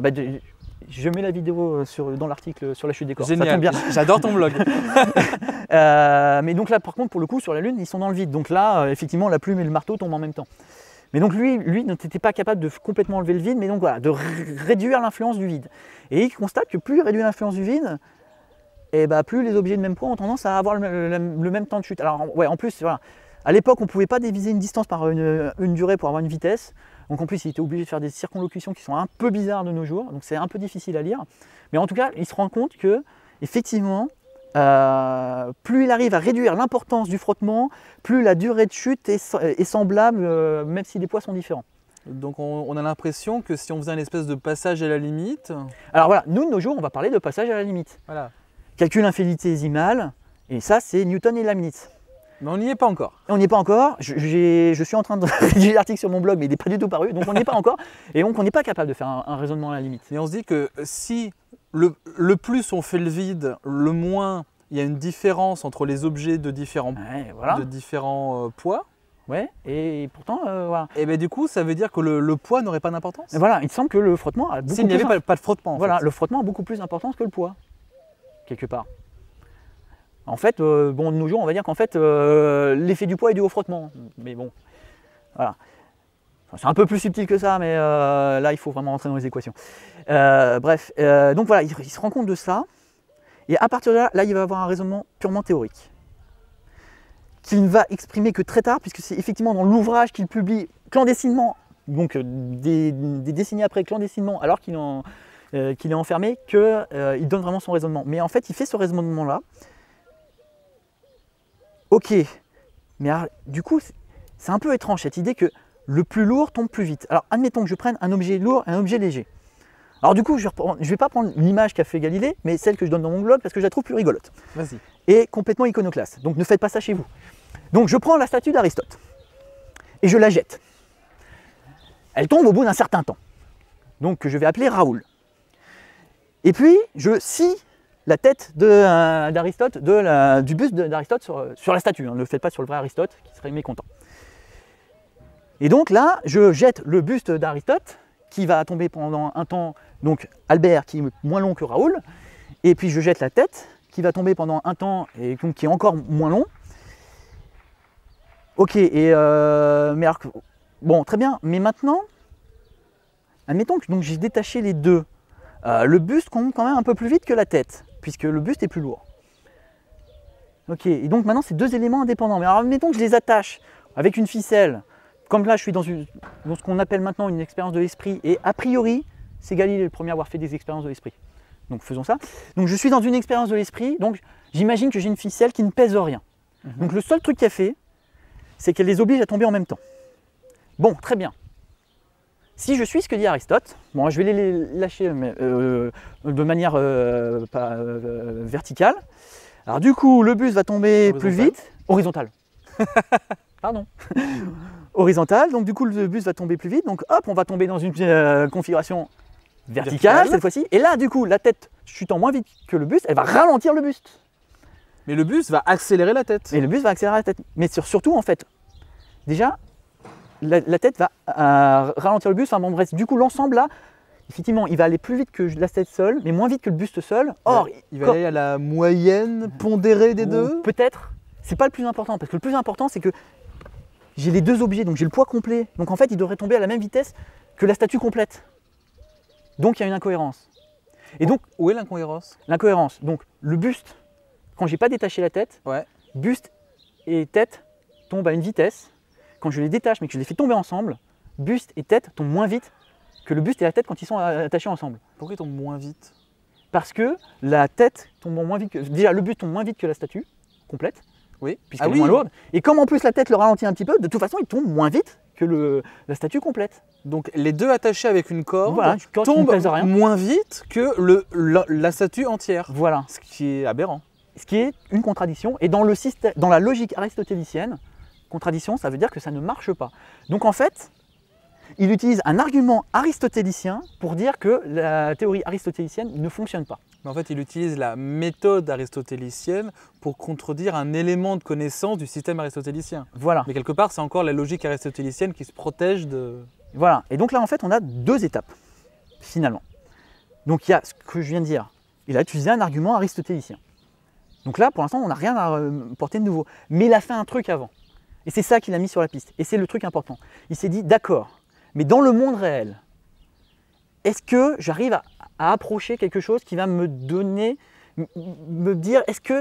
je mets la vidéo dans l'article sur la chute des corps. Génial, ça tombe bien. J'adore ton blog. Mais donc là par contre, pour le coup, sur la Lune, ils sont dans le vide. Donc là, effectivement, la plume et le marteau tombent en même temps. Mais donc lui n'était pas capable de complètement enlever le vide, mais donc voilà, de réduire l'influence du vide. Et il constate que plus il réduit l'influence du vide, et plus les objets de même poids ont tendance à avoir le même temps de chute. Alors ouais, en plus, voilà, à l'époque, on ne pouvait pas diviser une distance par une durée pour avoir une vitesse. Donc en plus, il était obligé de faire des circonlocutions qui sont un peu bizarres de nos jours. Donc c'est un peu difficile à lire. Mais en tout cas, il se rend compte que effectivement, plus il arrive à réduire l'importance du frottement, plus la durée de chute est semblable, même si les poids sont différents. Donc on a l'impression que si on faisait une espèce de passage à la limite... Alors voilà, nous de nos jours, on va parler de passage à la limite. Voilà. Calcul infinitésimal, et ça c'est Newton et Leibniz. Mais on n'y est pas encore. On n'y est pas encore. Je suis en train de rédiger l'article sur mon blog, mais il n'est pas du tout paru, donc on n'y est pas encore. Et donc on n'est pas capable de faire un raisonnement à la limite. Et on se dit que si le plus on fait le vide, le moins il y a une différence entre les objets de différents, poids. Ouais, et pourtant, voilà. Et bien du coup, ça veut dire que le poids n'aurait pas d'importance? Voilà, il semble que le frottement a beaucoup plus... S'il n'y avait pas de frottement, voilà, le frottement a beaucoup plus d'importance que le poids, quelque part. En fait, bon, de nos jours, on va dire qu'en fait, l'effet du poids est dû au frottement. Mais bon, voilà. C'est un peu plus subtil que ça, mais là, il faut vraiment rentrer dans les équations. Bref, donc voilà, il se rend compte de ça. Et à partir de là, il va avoir un raisonnement purement théorique, qu'il ne va exprimer que très tard, puisque c'est effectivement dans l'ouvrage qu'il publie clandestinement, donc des décennies après clandestinement, alors qu'il est enfermé, qu'il donne vraiment son raisonnement. Mais en fait, il fait ce raisonnement-là. Ok, mais alors, du coup, c'est un peu étrange cette idée que le plus lourd tombe plus vite. Alors admettons que je prenne un objet lourd et un objet léger. Alors du coup, je ne vais pas prendre l'image qu'a fait Galilée, mais celle que je donne dans mon blog parce que je la trouve plus rigolote. Vas-y. Et complètement iconoclaste. Donc ne faites pas ça chez vous. Donc je prends la statue d'Aristote et je la jette. Elle tombe au bout d'un certain temps. Donc que je vais appeler Raoul. Et puis je scie la tête d'Aristote, du buste d'Aristote sur la statue. Hein. Ne le faites pas sur le vrai Aristote qui serait mécontent. Et donc là, je jette le buste d'Aristote qui va tomber pendant un temps, donc Albert qui est moins long que Raoul, et puis je jette la tête qui va tomber pendant un temps et donc qui est encore moins long. Ok, mais alors, bon, très bien, mais maintenant, admettons que j'ai détaché les deux. Le buste tombe quand même un peu plus vite que la tête, puisque le buste est plus lourd. Ok, et donc maintenant c'est deux éléments indépendants. Mais alors admettons que je les attache avec une ficelle. Comme là, je suis dans ce qu'on appelle maintenant une expérience de l'esprit, et a priori, c'est Galilée le premier à avoir fait des expériences de l'esprit. Donc faisons ça. Donc je suis dans une expérience de l'esprit, donc j'imagine que j'ai une ficelle qui ne pèse rien. Donc le seul truc qu'elle fait, c'est qu'elle les oblige à tomber en même temps. Bon, très bien. Si je suis ce que dit Aristote, bon, je vais les lâcher de manière verticale. Alors du coup, le buste va tomber plus vite. Horizontal. Pardon. Horizontal, donc du coup le buste va tomber plus vite, donc hop, on va tomber dans une configuration verticale cette fois-ci, et là du coup la tête chutant moins vite que le buste, elle va ralentir le buste. Mais le buste va accélérer la tête. Et le buste va accélérer la tête, mais surtout en fait, déjà la tête va ralentir le buste, enfin bon bref, du coup l'ensemble là, effectivement il va aller plus vite que la tête seule, mais moins vite que le buste seul. Or, ouais, il va aller à la moyenne pondérée des deux. Peut-être, c'est pas le plus important, parce que le plus important c'est que j'ai les deux objets, donc j'ai le poids complet. Donc en fait, il devrait tomber à la même vitesse que la statue complète. Donc il y a une incohérence. Et donc, où est l'incohérence? L'incohérence, donc le buste, quand j'ai pas détaché la tête, ouais. Buste et tête tombent à une vitesse. Quand je les détache mais que je les fais tomber ensemble, buste et tête tombent moins vite que le buste et la tête quand ils sont attachés ensemble. Pourquoi ils tombent moins vite? Parce que la tête tombe moins vite que... Déjà, le buste tombe moins vite que la statue complète. Oui, puisqu'elle est moins lourde. Et comme en plus la tête le ralentit un petit peu, de toute façon, il tombe moins vite que la statue complète. Donc les deux attachés avec une corde, voilà, tombent moins vite que la statue entière. Voilà. Ce qui est aberrant. Ce qui est une contradiction. Et dans la logique aristotélicienne, contradiction, ça veut dire que ça ne marche pas. Donc en fait, il utilise un argument aristotélicien pour dire que la théorie aristotélicienne ne fonctionne pas. Mais en fait, il utilise la méthode aristotélicienne pour contredire un élément de connaissance du système aristotélicien. Voilà. Mais quelque part, c'est encore la logique aristotélicienne qui se protège de... Voilà. Et donc là, en fait, on a deux étapes, finalement. Donc il y a ce que je viens de dire. Il a utilisé un argument aristotélicien. Donc là, pour l'instant, on n'a rien à porter de nouveau. Mais il a fait un truc avant. Et c'est ça qu'il a mis sur la piste. Et c'est le truc important. Il s'est dit, d'accord, mais dans le monde réel, est-ce que j'arrive à approcher quelque chose qui va me donner, me dire, est-ce que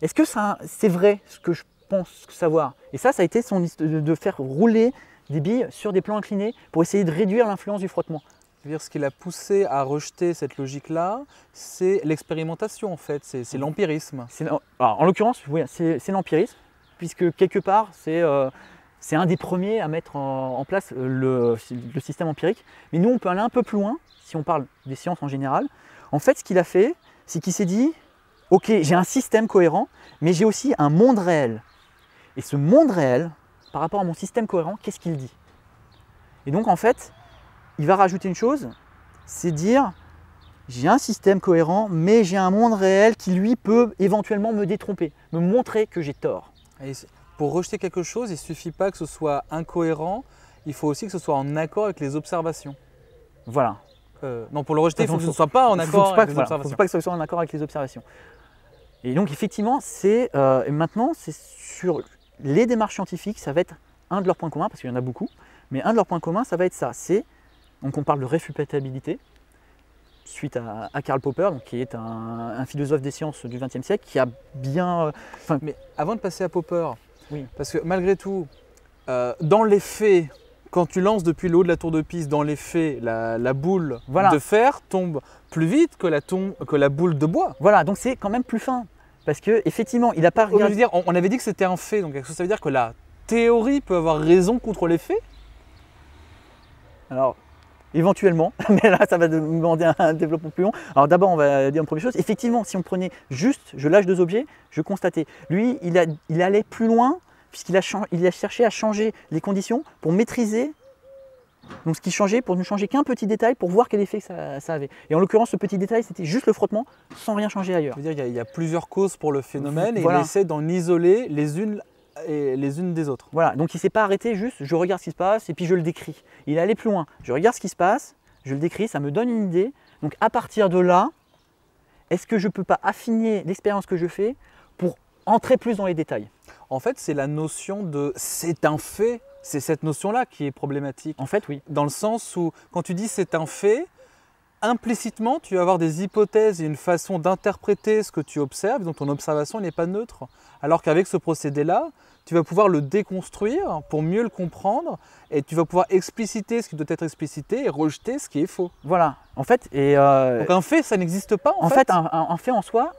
c'est vrai ce que je pense savoir? Et ça a été de faire rouler des billes sur des plans inclinés pour essayer de réduire l'influence du frottement. C'est-à-dire ce qui l'a poussé à rejeter cette logique-là, c'est l'expérimentation en fait, c'est l'empirisme. En l'occurrence, oui, c'est l'empirisme, puisque quelque part, c'est un des premiers à mettre en place le système empirique. Mais nous, on peut aller un peu plus loin, si on parle des sciences en général. En fait, ce qu'il a fait, c'est qu'il s'est dit, ok, j'ai un système cohérent, mais j'ai aussi un monde réel. Et ce monde réel, par rapport à mon système cohérent, qu'est-ce qu'il dit? Et donc, en fait, il va rajouter une chose, c'est dire, j'ai un système cohérent, mais j'ai un monde réel qui, lui, peut éventuellement me détromper, me montrer que j'ai tort. Et pour rejeter quelque chose, il ne suffit pas que ce soit incohérent, il faut aussi que ce soit en accord avec les observations. Voilà. Non, pour le rejeter, il faut que ce ne soit pas en accord avec les observations. Il ne faut pas que ce soit en accord avec les observations. Et donc, effectivement, maintenant, c'est sur les démarches scientifiques, ça va être un de leurs points communs, parce qu'il y en a beaucoup, mais un de leurs points communs, ça va être ça. Donc, on parle de réfutabilité, suite à Karl Popper, donc, qui est un philosophe des sciences du XXe siècle, qui a bien... mais avant de passer à Popper, oui. Parce que malgré tout, dans les faits, quand tu lances depuis le haut de la tour de Pise, dans les faits, la boule de fer tombe plus vite que la boule de bois. Voilà, donc c'est quand même plus fin. Parce qu'effectivement, il n'a pas regardé... Je veux dire, on avait dit que c'était un fait, donc ça veut dire que la théorie peut avoir raison contre les faits? Alors, éventuellement, mais là, ça va demander un développement plus long. Alors d'abord, on va dire une première chose. Effectivement, si on prenait juste, je lâche 2 objets, je constatais. Lui, il allait plus loin, puisqu'il a cherché à changer les conditions pour maîtriser. Donc ce qui changeait, pour ne changer qu'un petit détail, pour voir quel effet ça avait. Et en l'occurrence, ce petit détail, c'était juste le frottement, sans rien changer ailleurs. Je veux dire, il y a plusieurs causes pour le phénomène, et voilà. il essaie d'en isoler les unes des autres. Voilà, donc il ne s'est pas arrêté, juste je regarde ce qui se passe et puis je le décris. Il est allé plus loin, je regarde ce qui se passe, je le décris, ça me donne une idée. Donc à partir de là, est-ce que je ne peux pas affiner l'expérience que je fais pour entrer plus dans les détails? En fait, c'est la notion de « c'est un fait », c'est cette notion-là qui est problématique. En fait, oui. Dans le sens où, quand tu dis « c'est un fait », implicitement, tu vas avoir des hypothèses et une façon d'interpréter ce que tu observes, dont ton observation n'est pas neutre. Alors qu'avec ce procédé-là, tu vas pouvoir le déconstruire pour mieux le comprendre, et tu vas pouvoir expliciter ce qui doit être explicité et rejeter ce qui est faux. Voilà, en fait. Donc un fait, ça n'existe pas en fait. Un fait en soi,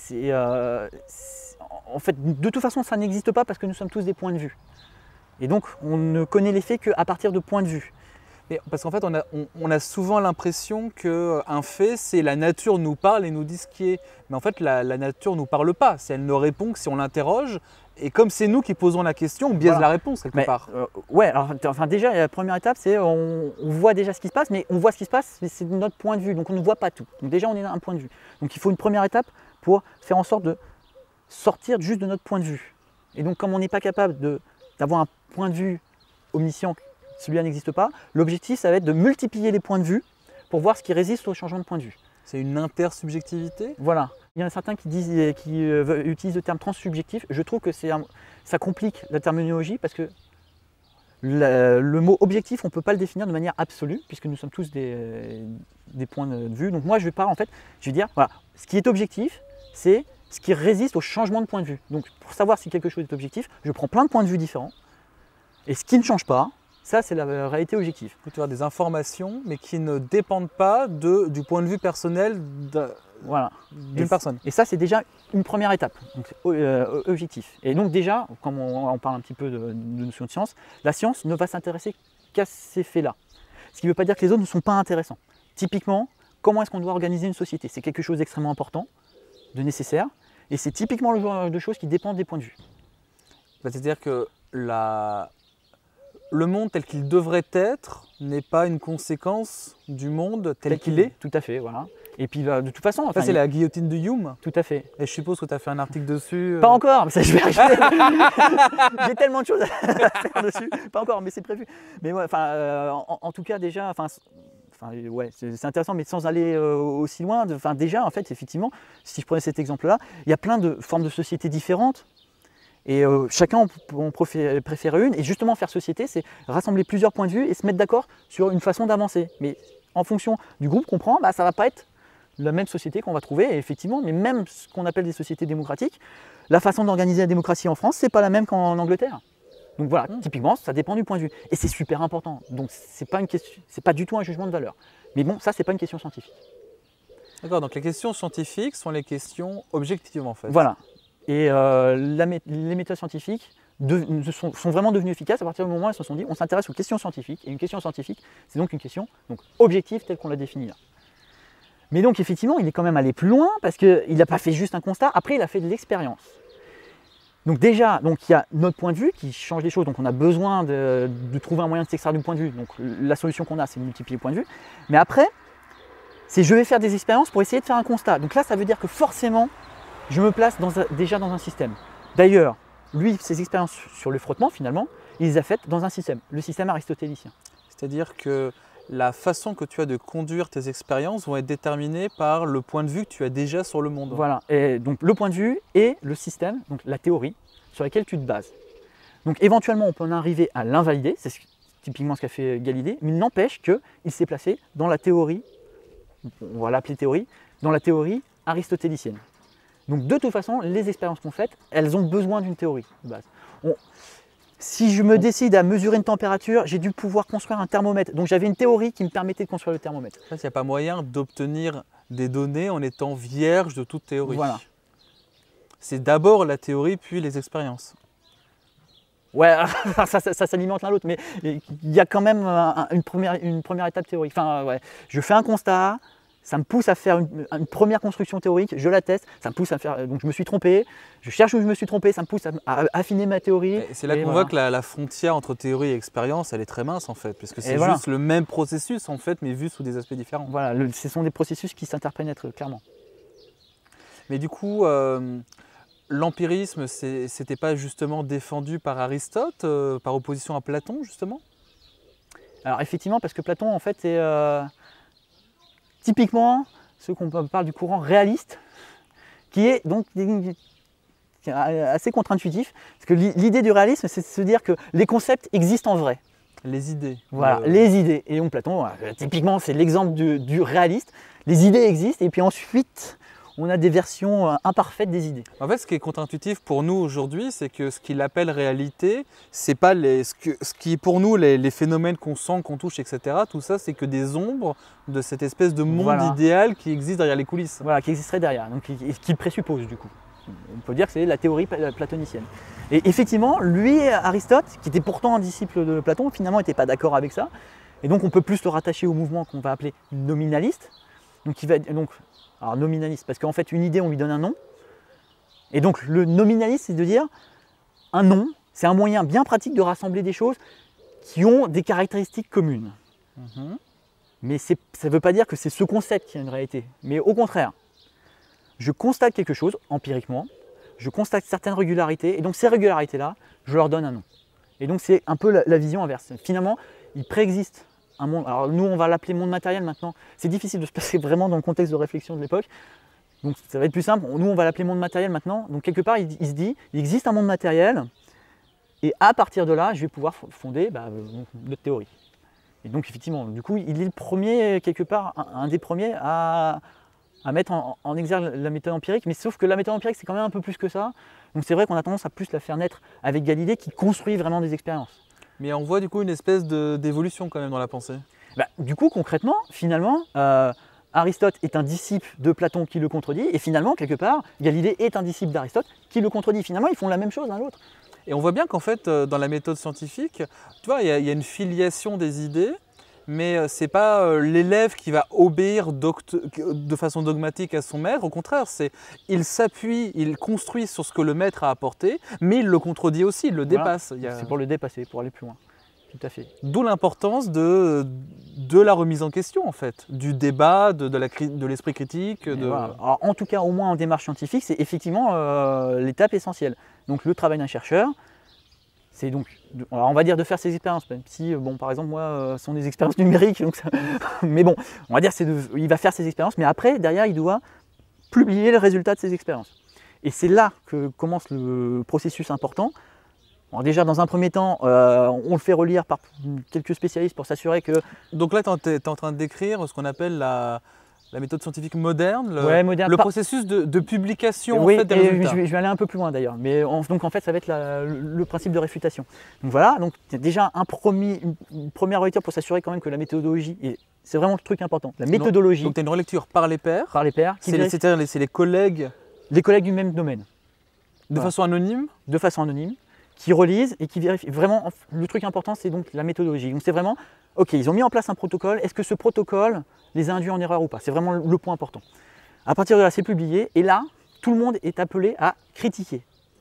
en fait, de toute façon, ça n'existe pas parce que nous sommes tous des points de vue. Et donc, on ne connaît les faits qu'à partir de points de vue. Et parce qu'en fait, on a souvent l'impression qu'un fait, c'est la nature nous parle et nous dit ce qui est. Mais en fait, la nature ne nous parle pas. Elle ne répond que si on l'interroge. Et comme c'est nous qui posons la question, on biaise la réponse quelque part. Ouais, alors déjà, la première étape, c'est on voit déjà ce qui se passe, mais on voit ce qui se passe, mais c'est de notre point de vue. Donc on ne voit pas tout. Donc déjà, on est à un point de vue. Donc il faut une première étape pour faire en sorte de sortir juste de notre point de vue. Et donc comme on n'est pas capable d'avoir un point de vue omniscient, celui-là n'existe pas, l'objectif, ça va être de multiplier les points de vue pour voir ce qui résiste au changement de point de vue. C'est une intersubjectivité? Voilà. Il y en a certains qui utilisent le terme transsubjectif. Je trouve que ça complique la terminologie parce que le mot objectif, on ne peut pas le définir de manière absolue puisque nous sommes tous des points de vue. Donc moi, je vais dire, voilà, ce qui est objectif, c'est ce qui résiste au changement de point de vue. Donc pour savoir si quelque chose est objectif, je prends plein de points de vue différents. Et ce qui ne change pas, ça, c'est la réalité objective. Tu avoir des informations, mais qui ne dépendent pas du point de vue personnel d'une personne. Et ça, c'est déjà une première étape, donc objectif. Et donc déjà, comme on parle un petit peu de notion de science, la science ne va s'intéresser qu'à ces faits-là. Ce qui ne veut pas dire que les autres ne sont pas intéressants. Typiquement, comment est-ce qu'on doit organiser une société? C'est quelque chose d'extrêmement important, de nécessaire, et c'est typiquement le genre de choses qui dépendent des points de vue. C'est-à-dire que le monde tel qu'il devrait être n'est pas une conséquence du monde tel qu'il est. Tout à fait, voilà. Et puis de toute façon… Ça, c'est la guillotine de Hume. Tout à fait. Et je suppose que tu as fait un article dessus. Pas encore, mais ça je vais rajouter. J'ai tellement de choses à faire dessus. Pas encore, mais c'est prévu. Mais ouais, en tout cas, déjà, ouais, c'est intéressant, mais sans aller aussi loin. Déjà, en fait, effectivement, si je prenais cet exemple-là, il y a plein de formes de sociétés différentes. Et chacun en préfère une. Et justement, faire société, c'est rassembler plusieurs points de vue et se mettre d'accord sur une façon d'avancer. Mais en fonction du groupe qu'on prend, ça ne va pas être la même société qu'on va trouver. Et effectivement, mais même ce qu'on appelle des sociétés démocratiques, la façon d'organiser la démocratie en France, c'est pas la même qu'en Angleterre. Donc voilà, typiquement, ça dépend du point de vue. Et c'est super important. Donc c'est pas du tout un jugement de valeur. Mais bon, ça, c'est pas une question scientifique. D'accord, donc les questions scientifiques sont les questions objectives en fait. Voilà. Et les méthodes scientifiques sont vraiment devenues efficaces à partir du moment où elles se sont dit on s'intéresse aux questions scientifiques. Et une question scientifique, c'est donc une question objective telle qu'on l'a définie là. Mais donc effectivement, il est quand même allé plus loin parce qu'il n'a pas fait juste un constat, après il a fait de l'expérience. Donc déjà, il y a notre point de vue qui change les choses, donc on a besoin de trouver un moyen de s'extraire du point de vue. Donc la solution qu'on a, c'est de multiplier le point de vue. Mais après, c'est je vais faire des expériences pour essayer de faire un constat. Donc là, ça veut dire que forcément, je me place déjà dans un système. D'ailleurs, lui, ses expériences sur le frottement, finalement, il les a faites dans un système, le système aristotélicien. C'est-à-dire que la façon que tu as de conduire tes expériences vont être déterminées par le point de vue que tu as déjà sur le monde. Voilà, et donc le point de vue et le système, donc la théorie, sur laquelle tu te bases. Donc éventuellement, on peut en arriver à l'invalider, c'est typiquement ce qu'a fait Galilée, mais il n'empêche qu'il s'est placé dans la théorie, on va l'appeler théorie, dans la théorie aristotélicienne. Donc de toute façon, les expériences qu'on fait, elles ont besoin d'une théorie de base. Si je me décide à mesurer une température, j'ai dû pouvoir construire un thermomètre. Donc j'avais une théorie qui me permettait de construire le thermomètre. Il n'y a pas moyen d'obtenir des données en étant vierge de toute théorie. Voilà. C'est d'abord la théorie, puis les expériences. Ouais, ça s'alimente l'un l'autre, mais il y a quand même une première étape théorique. Enfin, ouais, je fais un constat, ça me pousse à faire une première construction théorique, je la teste, ça me pousse à faire. Donc je me suis trompé, je cherche où je me suis trompé, ça me pousse à affiner ma théorie. C'est là qu'on voit que la frontière entre théorie et expérience, elle est très mince en fait, puisque c'est juste le même processus en fait, mais vu sous des aspects différents. Voilà, ce sont des processus qui s'interpénètrent clairement. Mais du coup, l'empirisme, c'était pas justement défendu par Aristote, par opposition à Platon justement? Alors effectivement, parce que Platon en fait est typiquement ceux qu'on parle du courant réaliste, qui est donc assez contre-intuitif, parce que l'idée du réalisme, c'est de se dire que les concepts existent en vrai. Les idées. Voilà, les idées. Et donc Platon, typiquement, c'est l'exemple du réaliste. Les idées existent, et puis ensuite, on a des versions imparfaites des idées. En fait, ce qui est contre-intuitif pour nous aujourd'hui, c'est que ce qu'il appelle réalité, c'est pas ce qui est pour nous les phénomènes qu'on sent, qu'on touche, etc. Tout ça, c'est que des ombres de cette espèce de monde idéal qui existe derrière les coulisses. Voilà, qui existerait derrière, donc qui présuppose du coup. On peut dire que c'est la théorie platonicienne. Et effectivement, lui, Aristote, qui était pourtant un disciple de Platon, finalement n'était pas d'accord avec ça. Et donc on peut plus le rattacher au mouvement qu'on va appeler nominaliste. Alors nominaliste, parce qu'en fait une idée on lui donne un nom. Et donc le nominaliste, c'est de dire un nom, c'est un moyen bien pratique de rassembler des choses qui ont des caractéristiques communes. Mais ça ne veut pas dire que c'est ce concept qui a une réalité. Mais au contraire, je constate quelque chose empiriquement, je constate certaines régularités, et donc ces régularités-là, je leur donne un nom. Et donc c'est un peu la vision inverse. Finalement, il préexiste un monde, alors nous on va l'appeler monde matériel maintenant, c'est difficile de se placer vraiment dans le contexte de réflexion de l'époque, donc ça va être plus simple, nous on va l'appeler monde matériel maintenant, donc quelque part il se dit, il existe un monde matériel, et à partir de là, je vais pouvoir fonder notre théorie. Et donc effectivement, du coup, il est le premier, quelque part, un des premiers à mettre en exergue la méthode empirique, mais sauf que la méthode empirique c'est quand même un peu plus que ça, donc c'est vrai qu'on a tendance à plus la faire naître avec Galilée qui construit vraiment des expériences. Mais on voit du coup une espèce d'évolution quand même dans la pensée. Du coup, concrètement, finalement, Aristote est un disciple de Platon qui le contredit, et finalement, quelque part, Galilée est un disciple d'Aristote qui le contredit. Finalement, ils font la même chose l'un l'autre. Et on voit bien qu'en fait, dans la méthode scientifique, tu vois, il y a une filiation des idées, mais ce n'est pas l'élève qui va obéir de façon dogmatique à son maître. Au contraire, il s'appuie, il construit sur ce que le maître a apporté, mais il le contredit aussi, il le dépasse. C'est pour le dépasser, pour aller plus loin. Tout à fait. D'où l'importance de la remise en question, en fait, du débat, de l'esprit critique. Voilà. Alors, en tout cas, au moins en démarche scientifique, c'est effectivement l'étape essentielle. Donc le travail d'un chercheur, c'est donc, alors on va dire de faire ses expériences, même si, bon, par exemple, moi, ce sont des expériences numériques, donc ça... mais bon, on va dire il va faire ses expériences, mais après, derrière, il doit publier le résultat de ses expériences. Et c'est là que commence le processus important. Alors déjà, dans un premier temps, on le fait relire par quelques spécialistes pour s'assurer que... Donc là, tu es en train de décrire ce qu'on appelle la méthode scientifique moderne, le processus de publication oui, en fait, des résultats. Je vais aller un peu plus loin d'ailleurs, mais donc en fait ça va être le principe de réfutation. Donc voilà, donc déjà une première relecture pour s'assurer quand même que la méthodologie, et c'est vraiment le truc important, la méthodologie... Donc tu as une relecture par les pairs. Par les pairs. C'est les collègues. Les collègues du même domaine. De façon anonyme. De façon anonyme, qui relisent et qui vérifient. Vraiment, le truc important c'est donc la méthodologie. Donc c'est vraiment, ok, ils ont mis en place un protocole, est-ce que ce protocole les a induits en erreur ou pas? C'est vraiment le point important. À partir de là, c'est publié, et là, tout le monde est appelé à critiquer.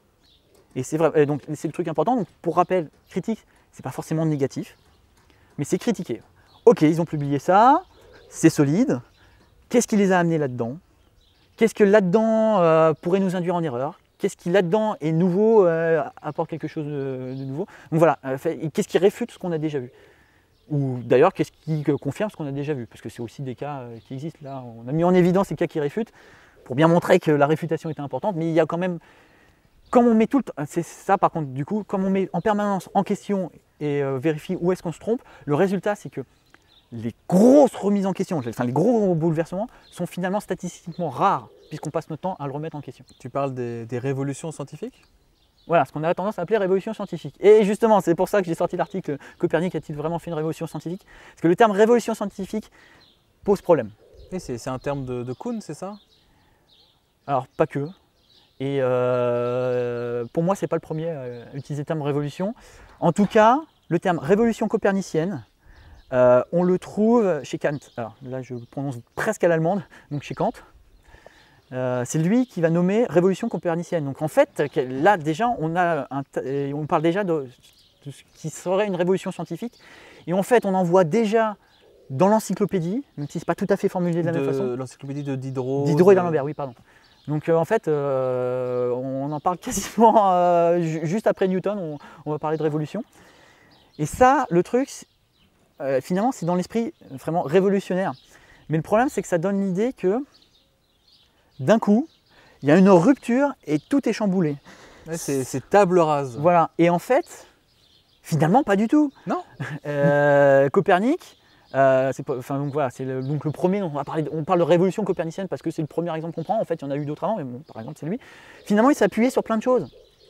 Et c'est vrai, donc c'est le truc important. Donc, pour rappel, critique, c'est pas forcément négatif, mais c'est critiquer. Ok, ils ont publié ça, c'est solide. Qu'est-ce qui les a amenés là-dedans? Qu'est-ce que là-dedans pourrait nous induire en erreur? Qu'est-ce qui là-dedans est nouveau, apporte quelque chose de nouveau? Donc voilà, qu'est-ce qui réfute ce qu'on a déjà vu? Ou d'ailleurs, qu'est-ce qui confirme ce qu'on a déjà vu? Parce que c'est aussi des cas qui existent. Là, on a mis en évidence ces cas qui réfutent pour bien montrer que la réfutation était importante. Mais il y a quand même, comme on met tout le temps, c'est ça par contre, du coup, comme on met en permanence en question et vérifie où est-ce qu'on se trompe, le résultat c'est que les grosses remises en question, enfin les gros bouleversements sont finalement statistiquement rares puisqu'on passe notre temps à le remettre en question. Tu parles des révolutions scientifiques? Voilà, ce qu'on a tendance à appeler révolution scientifique. Et justement, c'est pour ça que j'ai sorti l'article « Copernic a-t-il vraiment fait une révolution scientifique ?» Parce que le terme révolution scientifique pose problème. Et c'est un terme de Kuhn, c'est ça? Alors, pas que. Et pour moi, c'est pas le premier à utiliser le terme révolution. En tout cas, le terme révolution copernicienne, on le trouve chez Kant. Alors là, je prononce presque à l'allemande, donc chez Kant. C'est lui qui va nommer révolution copernicienne. Donc en fait, là déjà, on parle déjà de ce qui serait une révolution scientifique. Et en fait, on en voit déjà dans l'encyclopédie, même si ce n'est pas tout à fait formulé de la même façon. L'encyclopédie de Diderot. Diderot et d'Alembert, oui, pardon. Donc en fait, on en parle quasiment juste après Newton, on va parler de révolution. Et ça, le truc, finalement, c'est dans l'esprit vraiment révolutionnaire. Mais le problème, c'est que ça donne l'idée que d'un coup, il y a une rupture et tout est chamboulé. Ouais, c'est table rase. Voilà. Et en fait, finalement, pas du tout. Non. Copernic, donc voilà, c'est le premier dont on parle de révolution copernicienne parce que c'est le premier exemple qu'on prend. En fait, il y en a eu d'autres avant, mais bon, par exemple, c'est lui. Finalement, il s'appuyait sur plein de choses.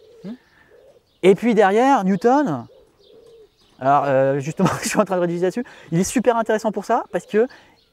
Et puis derrière, Newton, alors justement, je suis en train de rédiger là-dessus, il est super intéressant pour ça parce que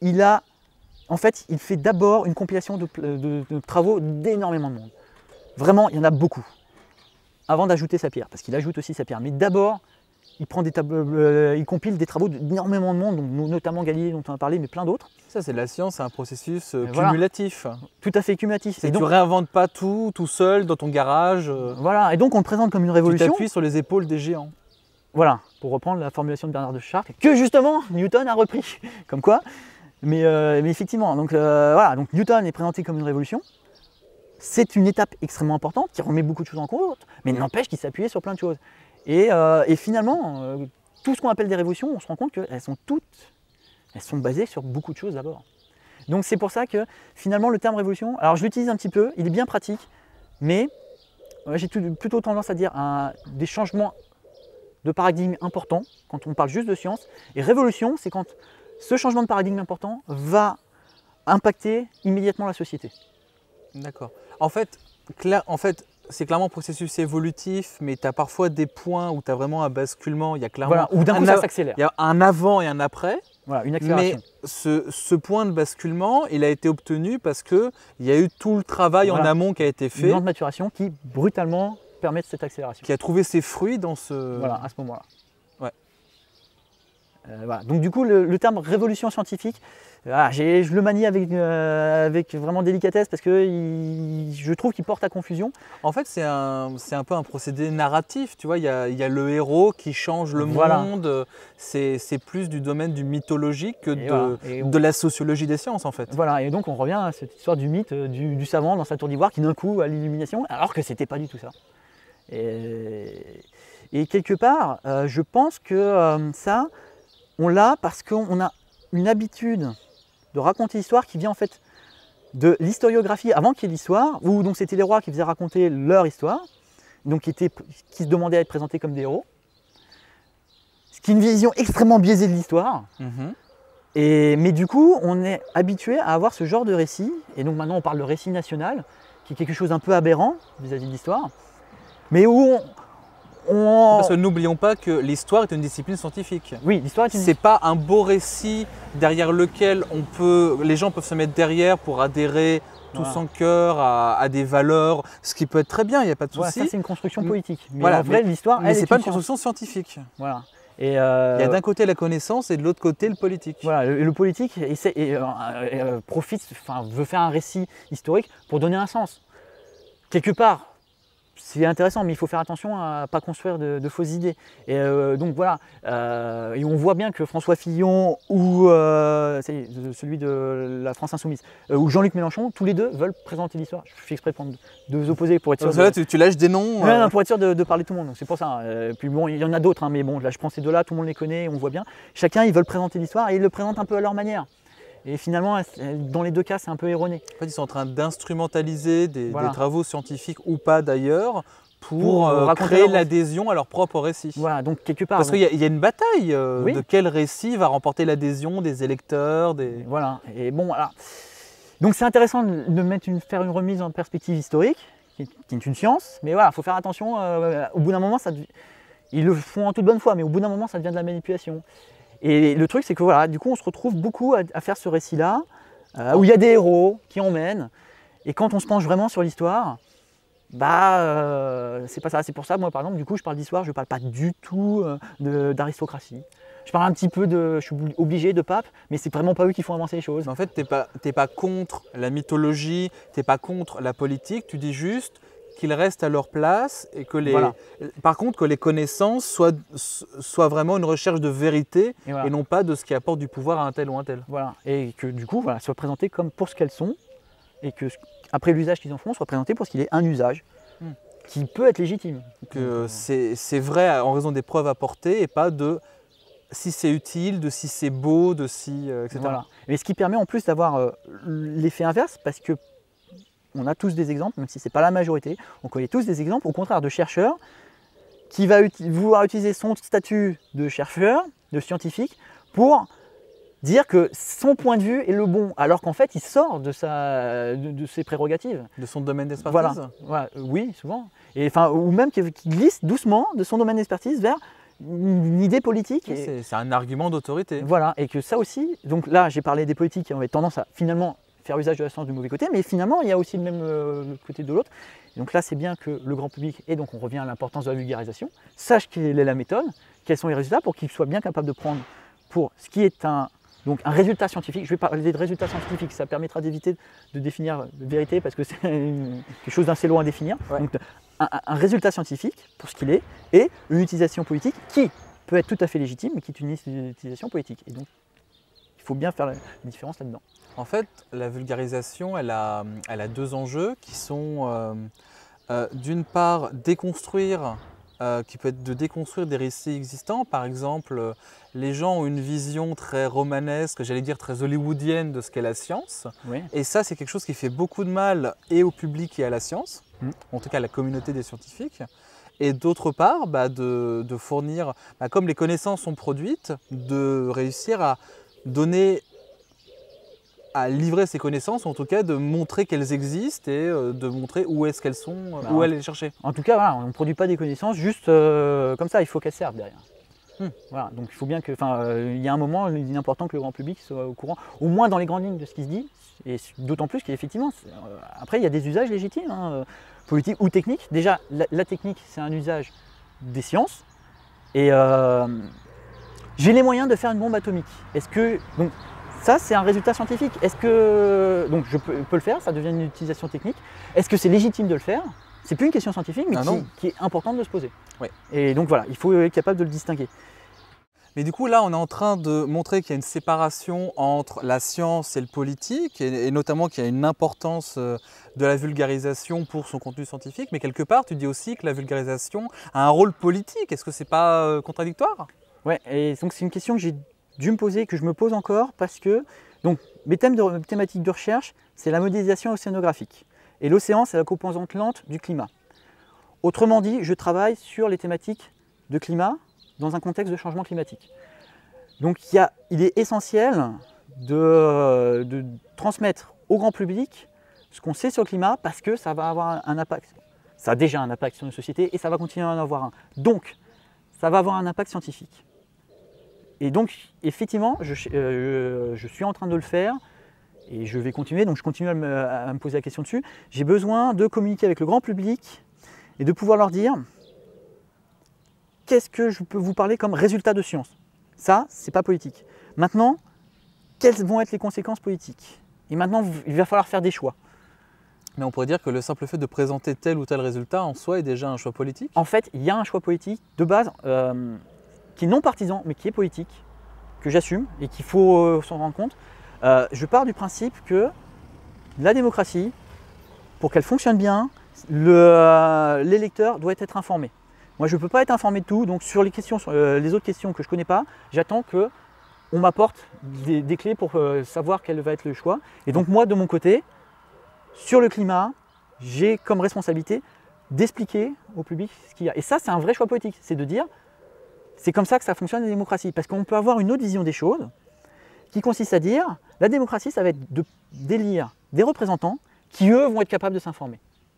il fait d'abord une compilation de travaux d'énormément de monde. Vraiment, il y en a beaucoup. Avant d'ajouter sa pierre, parce qu'il ajoute aussi sa pierre. Mais d'abord, il compile des travaux d'énormément de monde, donc notamment Galilée dont on a parlé, mais plein d'autres. Ça, c'est la science, c'est un processus cumulatif. Tout à fait cumulatif. Et donc, tu ne réinventes pas tout seul dans ton garage. Voilà, et donc on le présente comme une révolution. Tu t'appuies sur les épaules des géants. Voilà, pour reprendre la formulation de Bernard de Chartres, que justement Newton a repris. Comme quoi. Mais effectivement, donc Newton est présenté comme une révolution. C'est une étape extrêmement importante qui remet beaucoup de choses en cause, mais n'empêche qu'il s'appuyait sur plein de choses. Et finalement, tout ce qu'on appelle des révolutions, on se rend compte qu'elles sont basées sur beaucoup de choses d'abord. Donc c'est pour ça que finalement le terme révolution, alors je l'utilise un petit peu, il est bien pratique, mais j'ai plutôt tendance à dire des changements de paradigme importants quand on parle juste de science. Et révolution, c'est quand ce changement de paradigme important va impacter immédiatement la société. D'accord. En fait, c'est clairement un processus évolutif, mais tu as parfois des points où tu as vraiment un basculement. Il y a clairement où d'un coup ça s'accélère. Il y a un avant et un après. Voilà, une accélération. Mais ce point de basculement, il a été obtenu parce qu'il y a eu tout le travail en amont qui a été fait. Une lente maturation qui brutalement permet cette accélération. Qui a trouvé ses fruits dans ce... Voilà, à ce moment-là. Ouais. Voilà. Donc du coup, le terme révolution scientifique, je le manie avec vraiment délicatesse parce que je trouve qu'il porte à confusion. En fait, c'est un peu un procédé narratif, tu vois, il y a le héros qui change le monde, c'est plus du domaine du mythologique que de la sociologie des sciences en fait. Voilà, et donc on revient à cette histoire du mythe du savant dans sa tour d'ivoire qui d'un coup a l'illumination, alors que c'était pas du tout ça. Et quelque part, je pense que ça, on l'a parce qu'on a une habitude de raconter l'histoire qui vient en fait de l'historiographie avant qu'il y ait l'histoire, où donc c'était les rois qui faisaient raconter leur histoire, donc qui se demandaient à être présentés comme des héros. Ce qui est une vision extrêmement biaisée de l'histoire. Mais du coup, on est habitué à avoir ce genre de récit, et donc maintenant on parle de récit national, qui est quelque chose d'un peu aberrant vis-à-vis de l'histoire, mais où Parce que n'oublions pas que l'histoire est une discipline scientifique. Oui, l'histoire est une... C'est pas un beau récit derrière lequel les gens peuvent se mettre derrière pour adhérer tout son cœur à des valeurs, ce qui peut être très bien, il n'y a pas de souci. Ça c'est une construction politique. Mais en vrai, l'histoire, mais c'est pas une construction scientifique. Voilà. Il y a d'un côté la connaissance et de l'autre côté le politique. Voilà, le politique veut faire un récit historique pour donner un sens. Quelque part, c'est intéressant, mais il faut faire attention à ne pas construire de fausses idées. Et donc voilà, et on voit bien que François Fillon ou celui de la France Insoumise, ou Jean-Luc Mélenchon, tous les deux veulent présenter l'histoire. Je fais exprès de prendre deux opposés pour être sûr. Là, tu lâches des noms. Non, pour être sûr de parler tout le monde. C'est pour ça. Puis bon, il y en a d'autres, mais bon, là je prends ces deux-là, tout le monde les connaît, on voit bien. Chacun, ils veulent présenter l'histoire et ils le présentent un peu à leur manière. Et finalement, dans les deux cas, c'est un peu erroné. En fait, ils sont en train d'instrumentaliser des travaux scientifiques ou pas d'ailleurs pour créer l'adhésion à leur propre récit. Voilà, donc quelque part. Parce qu'il y a une bataille de quel récit va remporter l'adhésion des électeurs. Voilà, et bon, voilà. Donc c'est intéressant de faire une remise en perspective historique, qui est une science, mais voilà, il faut faire attention. Au bout d'un moment, ils le font en toute bonne foi, mais au bout d'un moment, ça devient de la manipulation. Et le truc, c'est que voilà, du coup, on se retrouve beaucoup à faire ce récit-là, où il y a des héros qui emmènent. Et quand on se penche vraiment sur l'histoire, c'est pas ça. C'est pour ça, moi par exemple, du coup, je parle d'histoire, je parle pas du tout d'aristocratie. Je parle un petit peu je suis obligé de pape, mais c'est vraiment pas eux qui font avancer les choses. Mais en fait, t'es pas contre la mythologie, t'es pas contre la politique, tu dis juste qu'ils restent à leur place et que par contre que les connaissances soient vraiment une recherche de vérité et non pas de ce qui apporte du pouvoir à un tel ou un tel. Voilà, et que du coup, soient présentées comme pour ce qu'elles sont et que après l'usage qu'ils en font, soit présenté pour ce qu'il est un usage qui peut être légitime. Que c'est vrai en raison des preuves apportées et pas de si c'est utile, de si c'est beau, de si etc. Voilà. Et ce qui permet en plus d'avoir l'effet inverse, parce que on a tous des exemples, même si ce n'est pas la majorité, on connaît tous des exemples, au contraire, de chercheurs qui va vouloir utiliser son statut de chercheur, de scientifique, pour dire que son point de vue est le bon, alors qu'en fait, il sort de ses prérogatives. De son domaine d'expertise. Voilà. Oui, souvent. Et, ou même qu'il glisse doucement de son domaine d'expertise vers une idée politique. C'est un argument d'autorité. Voilà, et que ça aussi, donc là, j'ai parlé des politiques qui ont tendance à finalement faire usage de la science du mauvais côté, mais finalement, il y a aussi le même côté de l'autre. Donc là, c'est bien que le grand public, et donc on revient à l'importance de la vulgarisation, sache quelle est la méthode, quels sont les résultats, pour qu'il soit bien capable de prendre pour ce qui est un résultat scientifique. Je vais parler de résultats scientifiques, ça permettra d'éviter de définir vérité, parce que c'est quelque chose d'assez long à définir. Ouais. Donc un résultat scientifique, pour ce qu'il est, et une utilisation politique qui peut être tout à fait légitime, mais qui est une utilisation politique. Et donc, il faut bien faire la différence là-dedans. En fait, la vulgarisation, elle a deux enjeux qui sont d'une part déconstruire, qui peut être de déconstruire des récits existants. Par exemple, les gens ont une vision très romanesque, j'allais dire très hollywoodienne de ce qu'est la science. Oui. Et ça, c'est quelque chose qui fait beaucoup de mal et au public et à la science, en tout cas à la communauté des scientifiques. Et d'autre part, de fournir, comme les connaissances sont produites, de réussir à livrer ces connaissances, ou en tout cas de montrer qu'elles existent et de montrer où est-ce qu'elles sont, où aller les chercher. En tout cas, voilà, on ne produit pas des connaissances juste comme ça, il faut qu'elles servent derrière. Voilà, donc il faut bien que, il y a un moment, il est important que le grand public soit au courant, au moins dans les grandes lignes de ce qui se dit, et d'autant plus qu'effectivement, après il y a des usages légitimes, politiques ou techniques. Déjà, la technique, c'est un usage des sciences, et j'ai les moyens de faire une bombe atomique. Est-ce que, donc, ça, c'est un résultat scientifique. Est-ce que, donc je peux le faire, ça devient une utilisation technique. Est-ce que c'est légitime de le faire? C'est plus une question scientifique, mais qui est importante de se poser. Oui. Et donc voilà, il faut être capable de le distinguer. Mais du coup, là, on est en train de montrer qu'il y a une séparation entre la science et le politique, et notamment qu'il y a une importance de la vulgarisation pour son contenu scientifique. Mais quelque part, tu dis aussi que la vulgarisation a un rôle politique. Est-ce que c'est pas contradictoire? Ouais, et donc c'est une question que j'ai dû me poser, que je me pose encore, parce que donc, mes thématiques de recherche, c'est la modélisation océanographique. Et l'océan, c'est la composante lente du climat. Autrement dit, je travaille sur les thématiques de climat dans un contexte de changement climatique. Donc il est essentiel de transmettre au grand public ce qu'on sait sur le climat, parce que ça va avoir un impact. Ça a déjà un impact sur nos sociétés et ça va continuer à en avoir un. Donc, ça va avoir un impact scientifique. Et donc, effectivement, je suis en train de le faire et je vais continuer. Donc, je continue à me poser la question dessus. J'ai besoin de communiquer avec le grand public et de pouvoir leur dire qu'est-ce que je peux vous parler comme résultat de science. Ça, c'est pas politique. Maintenant, quelles vont être les conséquences politiques? Et maintenant, il va falloir faire des choix. Mais on pourrait dire que le simple fait de présenter tel ou tel résultat en soi est déjà un choix politique? En fait, il y a un choix politique de base qui est non partisan, mais qui est politique, que j'assume et qu'il faut s'en rendre compte. Je pars du principe que la démocratie, pour qu'elle fonctionne bien, l'électeur doit être informé. Moi, je ne peux pas être informé de tout, donc sur les autres questions que je ne connais pas, j'attends qu'on m'apporte des clés pour savoir quel va être le choix. Et donc moi, de mon côté, sur le climat, j'ai comme responsabilité d'expliquer au public ce qu'il y a. Et ça, c'est un vrai choix politique, c'est de dire, c'est comme ça que ça fonctionne la démocratie. Parce qu'on peut avoir une autre vision des choses, qui consiste à dire, la démocratie, ça va être d'élire des représentants qui, eux, vont être capables de s'informer.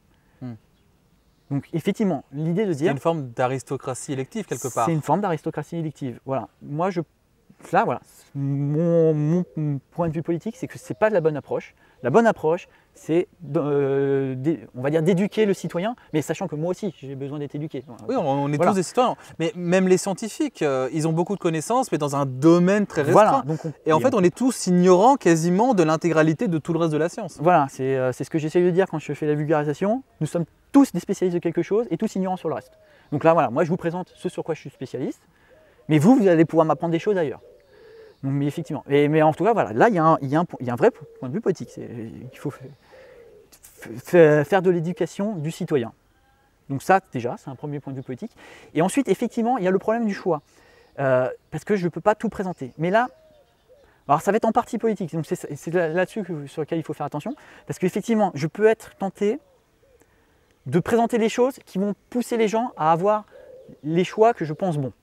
Donc effectivement, l'idée de dire… C'est une forme d'aristocratie élective quelque part. C'est une forme d'aristocratie élective. Voilà. Moi, là, voilà. Mon point de vue politique, c'est que ce n'est pas la bonne approche La bonne approche, c'est, on va dire, d'éduquer le citoyen, mais sachant que moi aussi, j'ai besoin d'être éduqué. Oui, on est tous des citoyens. Mais même les scientifiques, ils ont beaucoup de connaissances, mais dans un domaine très restreint. Et en fait, on est tous ignorants quasiment de l'intégralité de tout le reste de la science. Voilà, c'est ce que j'essaie de dire quand je fais la vulgarisation. Nous sommes tous des spécialistes de quelque chose et tous ignorants sur le reste. Donc là, voilà, moi je vous présente ce sur quoi je suis spécialiste, mais vous allez pouvoir m'apprendre des choses ailleurs. Donc, mais effectivement, mais en tout cas, voilà, là il y a un vrai point de vue politique. Il faut faire de l'éducation du citoyen. Donc ça, déjà, c'est un premier point de vue politique. Et ensuite, effectivement, il y a le problème du choix. Parce que je ne peux pas tout présenter. Mais là, alors ça va être en partie politique. Donc c'est là-dessus sur lequel il faut faire attention. Parce qu'effectivement, je peux être tenté de présenter les choses qui vont pousser les gens à avoir les choix que je pense bons.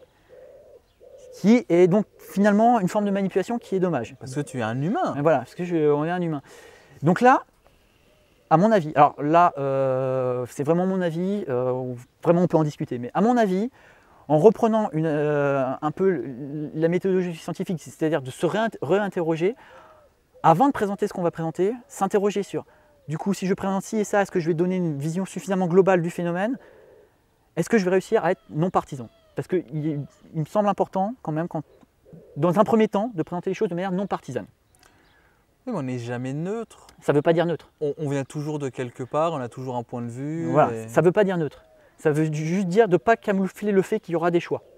Qui est donc finalement une forme de manipulation qui est dommage. Parce que tu es un humain. Voilà, parce qu'on est un humain. Donc là, à mon avis, alors là, c'est vraiment mon avis, vraiment on peut en discuter, mais à mon avis, en reprenant un peu la méthodologie scientifique, c'est-à-dire de se réinterroger, avant de présenter ce qu'on va présenter, s'interroger sur, du coup, si je présente ci et ça, est-ce que je vais donner une vision suffisamment globale du phénomène? Est-ce que je vais réussir à être non partisan? Parce qu'il me semble important quand même, dans un premier temps, de présenter les choses de manière non partisane. Oui, mais on n'est jamais neutre. Ça ne veut pas dire neutre. On vient toujours de quelque part, on a toujours un point de vue. Voilà, ça ne veut pas dire neutre. Ça veut juste dire de ne pas camoufler le fait qu'il y aura des choix.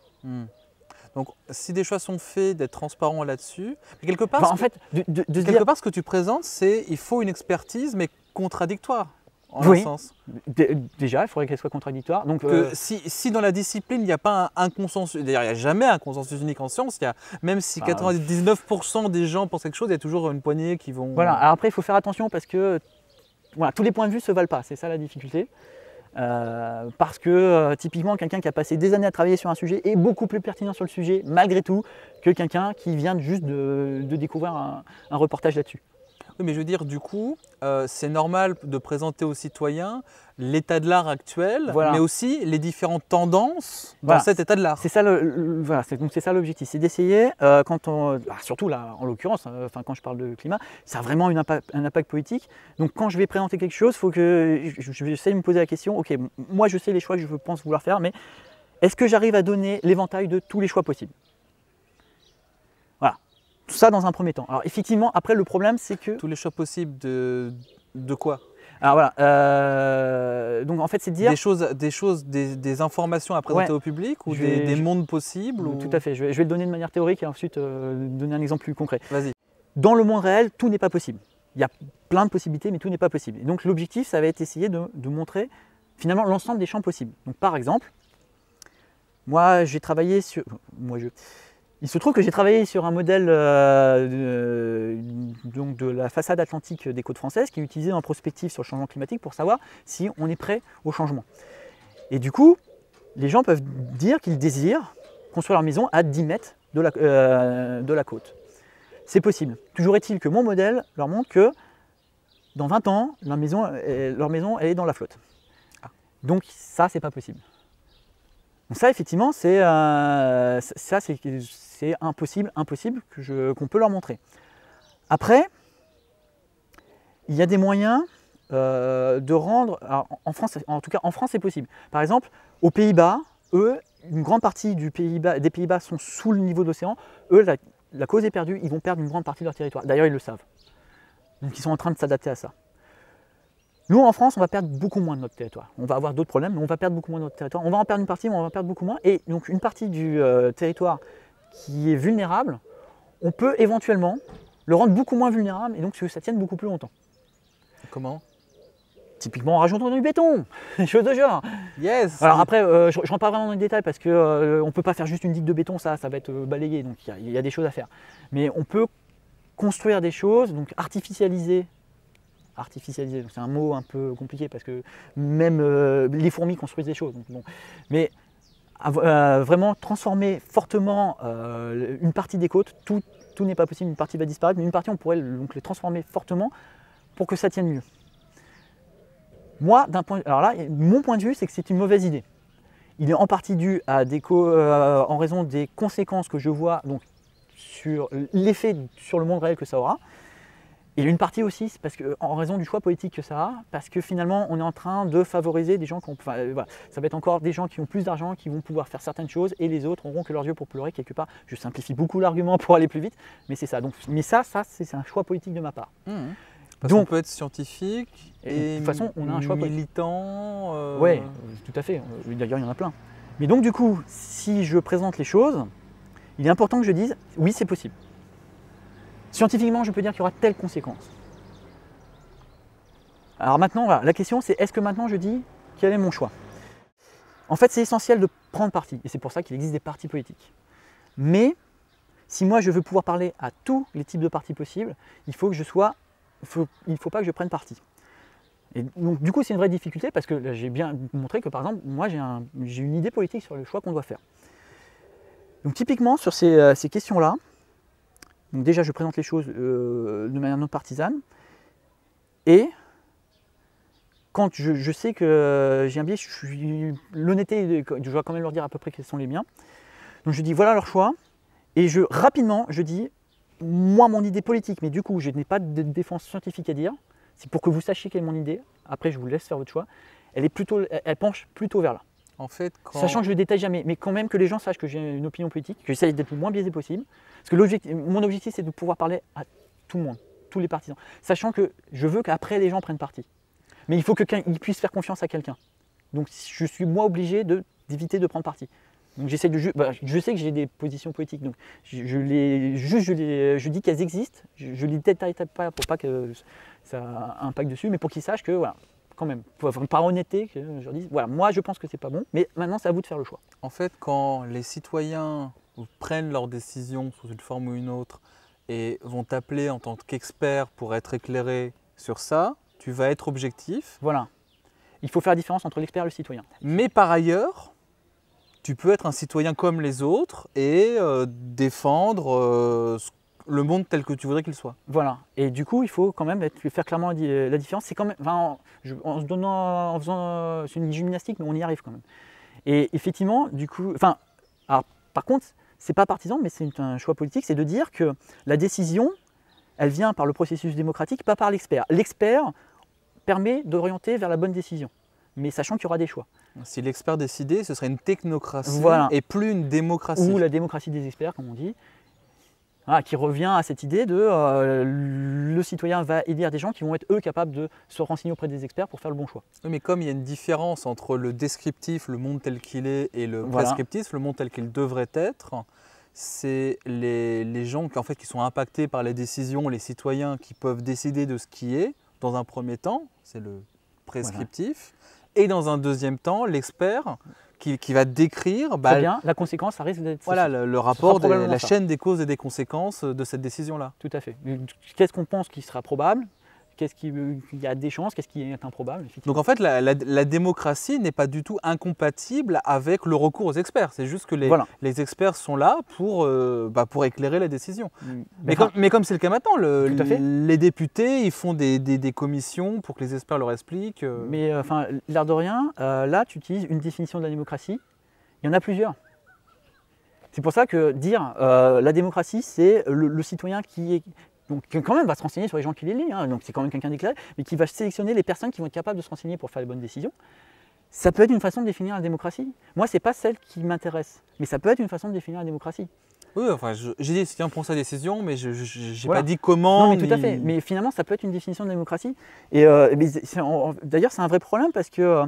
Donc, si des choix sont faits, d'être transparent là-dessus. Quelque part, ce que tu présentes, c'est il faut une expertise, mais contradictoire. En un sens. Déjà, il faudrait qu'elle soit contradictoire. Donc, si dans la discipline, il n'y a pas un consensus, d'ailleurs, il n'y a jamais un consensus unique en science, même si 99% des gens pensent quelque chose, il y a toujours une poignée qui vont… Voilà, alors après, il faut faire attention parce que voilà, tous les points de vue ne se valent pas, c'est ça la difficulté. Parce que typiquement, quelqu'un qui a passé des années à travailler sur un sujet est beaucoup plus pertinent sur le sujet, malgré tout, que quelqu'un qui vient juste de découvrir un reportage là-dessus. Oui, mais je veux dire, du coup, c'est normal de présenter aux citoyens l'état de l'art actuel, mais aussi les différentes tendances dans cet état de l'art. C'est ça c'est ça l'objectif, c'est d'essayer, surtout là, en l'occurrence, quand je parle de climat, ça a vraiment un impact politique. Donc quand je vais présenter quelque chose, il faut que je vais essayer de me poser la question, ok, moi je sais les choix que je pense vouloir faire, mais est-ce que j'arrive à donner l'éventail de tous les choix possibles? Voilà. Tout ça dans un premier temps. Alors effectivement, après le problème c'est que… Tous les choix possibles de quoi? Alors voilà, donc en fait c'est de dire… Des informations à présenter au public ou des mondes possibles Tout à fait, je vais le donner de manière théorique et ensuite donner un exemple plus concret. Vas-y. Dans le monde réel, tout n'est pas possible. Il y a plein de possibilités mais tout n'est pas possible. Et donc l'objectif ça va être essayer de montrer finalement l'ensemble des champs possibles. Donc par exemple, moi j'ai travaillé sur… Il se trouve que j'ai travaillé sur un modèle donc de la façade atlantique des côtes françaises qui est utilisé en prospective sur le changement climatique pour savoir si on est prêt au changement. Et du coup, les gens peuvent dire qu'ils désirent construire leur maison à 10 mètres de la côte. C'est possible. Toujours est-il que mon modèle leur montre que dans 20 ans, leur maison elle est dans la flotte. Donc ça, c'est pas possible. Donc ça, effectivement, c'est impossible qu'on peut leur montrer. Après, il y a des moyens de rendre… En France, en tout cas, en France, c'est possible. Par exemple, aux Pays-Bas, eux, une grande partie des Pays-Bas sont sous le niveau de l'océan. Eux, la cause est perdue, ils vont perdre une grande partie de leur territoire. D'ailleurs, ils le savent. Donc, ils sont en train de s'adapter à ça. Nous, en France, on va perdre beaucoup moins de notre territoire. On va avoir d'autres problèmes, mais on va perdre beaucoup moins de notre territoire. On va en perdre une partie, mais on va en perdre beaucoup moins. Et donc, une partie du territoire qui est vulnérable, on peut éventuellement le rendre beaucoup moins vulnérable et donc que ça tienne beaucoup plus longtemps. Comment? Typiquement en rajoutant du béton, des choses de genre. Yes. Alors après, je rentre pas vraiment dans les détails parce qu'on ne peut pas faire juste une digue de béton, ça va être balayé, donc il y a des choses à faire. Mais on peut construire des choses, donc artificialiser, c'est un mot un peu compliqué parce que même les fourmis construisent des choses. Donc bon. Mais vraiment transformer fortement une partie des côtes, tout n'est pas possible, une partie va disparaître, mais une partie on pourrait donc les transformer fortement pour que ça tienne mieux. Moi, alors là, mon point de vue, c'est que c'est une mauvaise idée. Il est en partie dû à en raison des conséquences que je vois donc, sur l'effet sur le monde réel que ça aura. Et une partie aussi, c'est parce que, en raison du choix politique que ça a, parce que finalement, on est en train de favoriser des gens qui ont, voilà, ça va être encore des gens qui ont plus d'argent, qui vont pouvoir faire certaines choses, et les autres n'auront que leurs yeux pour pleurer quelque part. Je simplifie beaucoup l'argument pour aller plus vite, mais c'est ça. Donc, mais ça c'est un choix politique de ma part. Parce qu'on peut être scientifique et de toute façon, on a un choix militant. Oui, tout à fait. D'ailleurs, il y en a plein. Mais donc, du coup, si je présente les choses, il est important que je dise oui, c'est possible. Scientifiquement, je peux dire qu'il y aura telle conséquence. Alors maintenant, voilà, la question c'est est-ce que maintenant je dis quel est mon choix? En fait, c'est essentiel de prendre parti, et c'est pour ça qu'il existe des partis politiques. Mais si moi je veux pouvoir parler à tous les types de partis possibles, il faut pas que je prenne parti. Et donc du coup, c'est une vraie difficulté parce que j'ai bien montré que par exemple, moi j'ai une idée politique sur le choix qu'on doit faire. Donc typiquement sur ces questions-là, donc déjà je présente les choses de manière non partisane, et quand je sais que j'ai un biais, l'honnêteté, je dois quand même leur dire à peu près quels sont les miens. Donc je dis voilà leur choix, et rapidement je dis, moi mon idée politique, mais du coup je n'ai pas de défense scientifique à dire, c'est pour que vous sachiez quelle est mon idée, après je vous laisse faire votre choix, elle penche plutôt vers là. En fait, sachant que je ne le détaille jamais, mais quand même que les gens sachent que j'ai une opinion politique, que j'essaie d'être le moins biaisé possible, parce que mon objectif c'est de pouvoir parler à tout le monde, tous les partisans, sachant que je veux qu'après les gens prennent parti. Mais il faut qu'ils puissent faire confiance à quelqu'un. Donc je suis moi obligé d'éviter de prendre parti. Donc j'essaie je sais que j'ai des positions politiques, donc je dis qu'elles existent, je les détaille pas pour pas que ça impacte dessus, mais pour qu'ils sachent que voilà, quand même, par honnêteté, que je leur dise voilà, moi je pense que c'est pas bon, mais maintenant c'est à vous de faire le choix. En fait, quand les citoyens prennent leurs décisions sous une forme ou une autre et vont t'appeler en tant qu'expert pour être éclairé sur ça, tu vas être objectif. Voilà. Il faut faire la différence entre l'expert et le citoyen. Mais par ailleurs, tu peux être un citoyen comme les autres et défendre le monde tel que tu voudrais qu'il soit. Voilà. Et du coup, il faut quand même faire clairement la différence. C'est quand même, c'est une gymnastique, mais on y arrive quand même. Et effectivement, du coup, alors, par contre, c'est pas partisan, mais c'est un choix politique, c'est de dire que la décision, elle vient par le processus démocratique, pas par l'expert. L'expert permet d'orienter vers la bonne décision, mais sachant qu'il y aura des choix. Si l'expert décidait, ce serait une technocratie et plus une démocratie. Ou la démocratie des experts, comme on dit, qui revient à cette idée de le citoyen va élire des gens qui vont être eux capables de se renseigner auprès des experts pour faire le bon choix. Oui, mais comme il y a une différence entre le descriptif, le monde tel qu'il est, et le prescriptif, le monde tel qu'il devrait être, c'est les gens qui sont impactés par les décisions, les citoyens qui peuvent décider de ce qui est, dans un premier temps, c'est le prescriptif, et dans un deuxième temps, l'expert qui va décrire très bien, la conséquence, ça risque d'être le rapport, la chaîne des causes et des conséquences de cette décision-là. Tout à fait. Qu'est-ce qu'on pense qui sera probable? Qu'est-ce qu'il y a des chances? Qu'est-ce qui est improbable? Donc en fait, la démocratie n'est pas du tout incompatible avec le recours aux experts. C'est juste que les experts sont là pour éclairer la décision. Mais comme c'est le cas maintenant, les députés ils font des commissions pour que les experts leur expliquent. Mais l'air de rien, là tu utilises une définition de la démocratie. Il y en a plusieurs. C'est pour ça que dire la démocratie, c'est le citoyen qui quand même va se renseigner sur les gens qui les lisent, donc c'est quand même quelqu'un d'éclairé, mais qui va sélectionner les personnes qui vont être capables de se renseigner pour faire les bonnes décisions. Ça peut être une façon de définir la démocratie. Moi, ce n'est pas celle qui m'intéresse, mais ça peut être une façon de définir la démocratie. Oui, j'ai dit citoyen prend sa décision, mais je n'ai pas dit comment. Non, mais tout à fait. Mais finalement, ça peut être une définition de démocratie. Et d'ailleurs, c'est un vrai problème parce que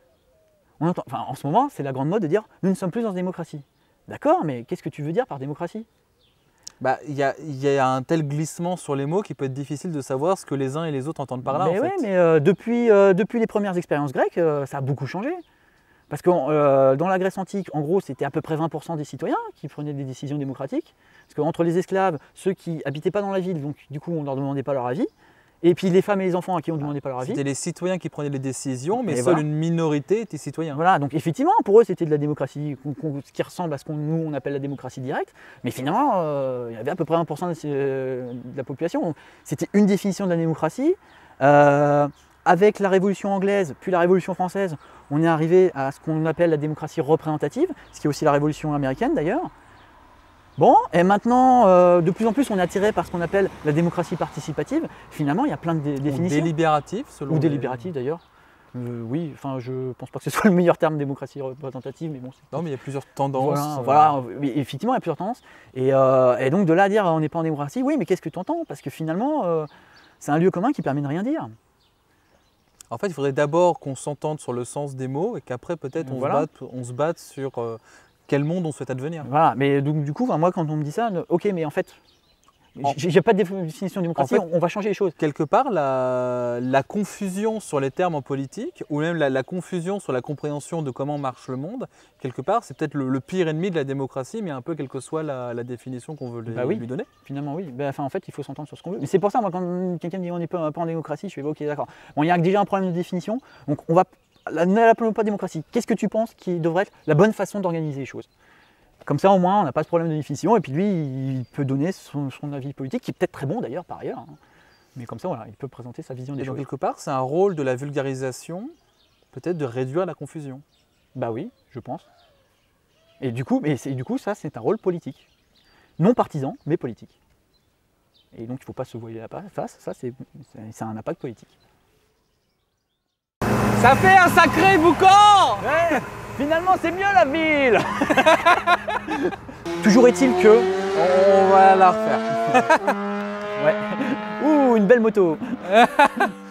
en ce moment, c'est la grande mode de dire nous ne sommes plus dans une démocratie. D'accord, mais qu'est-ce que tu veux dire par démocratie? Il y a un tel glissement sur les mots qu'il peut être difficile de savoir ce que les uns et les autres entendent par là. Mais oui, mais depuis les premières expériences grecques, ça a beaucoup changé. Parce que dans la Grèce antique, en gros, c'était à peu près 20% des citoyens qui prenaient des décisions démocratiques. Parce qu'entre les esclaves, ceux qui n'habitaient pas dans la ville, donc du coup on ne leur demandait pas leur avis, et puis les femmes et les enfants à qui on ne demandait pas leur avis. C'était les citoyens qui prenaient les décisions, mais seule une minorité était citoyen. Voilà, donc effectivement, pour eux, c'était de la démocratie ce qui ressemble à ce qu'on appelle la démocratie directe, mais finalement, il y avait à peu près 1% de la population. C'était une définition de la démocratie. Avec la Révolution anglaise, puis la Révolution française, on est arrivé à ce qu'on appelle la démocratie représentative, ce qui est aussi la Révolution américaine d'ailleurs. Bon, et maintenant, de plus en plus, on est attiré par ce qu'on appelle la démocratie participative. Finalement, il y a plein de définitions. Ou délibérative, selon Ou délibérative, d'ailleurs. Oui, enfin, je pense pas que ce soit le meilleur terme, démocratie représentative, mais bon. Non, mais il y a plusieurs tendances. Voilà, oui, effectivement, il y a plusieurs tendances. Et donc, de là à dire on n'est pas en démocratie, oui, mais qu'est-ce que tu entends? Parce que finalement, c'est un lieu commun qui permet de rien dire. En fait, il faudrait d'abord qu'on s'entende sur le sens des mots et qu'après, peut-être, on se batte sur quel monde on souhaite advenir. Voilà, mais donc, du coup, moi, quand on me dit ça, ok, mais en fait, j'ai pas de définition de démocratie, en fait, on va changer les choses. Quelque part, la confusion sur les termes en politique, ou même la confusion sur la compréhension de comment marche le monde, quelque part, c'est peut-être le pire ennemi de la démocratie, mais un peu quelle que soit la définition qu'on veut lui donner. Finalement, oui. En fait, il faut s'entendre sur ce qu'on veut. Mais c'est pour ça, moi, quand quelqu'un me dit on n'est pas en démocratie, je fais ok, d'accord. Bon, il y a déjà un problème de définition, donc on va l'appelons pas démocratie. Qu'est-ce que tu penses qui devrait être la bonne façon d'organiser les choses? Comme ça, au moins, on n'a pas ce problème de définition. Et puis lui, il peut donner son avis politique, qui est peut-être très bon d'ailleurs, par ailleurs. Mais comme ça, voilà, il peut présenter sa vision des choses. Donc, quelque part, c'est un rôle de la vulgarisation, peut-être de réduire la confusion. Bah oui, je pense. Et du coup, ça, c'est un rôle politique. Non partisan, mais politique. Et donc, il ne faut pas se voiler la face. Ça, c'est un impact politique. Ça fait un sacré boucan! Ouais. Finalement, c'est mieux la ville. Toujours est-il que... On va la refaire. Ouais. Ouh, une belle moto.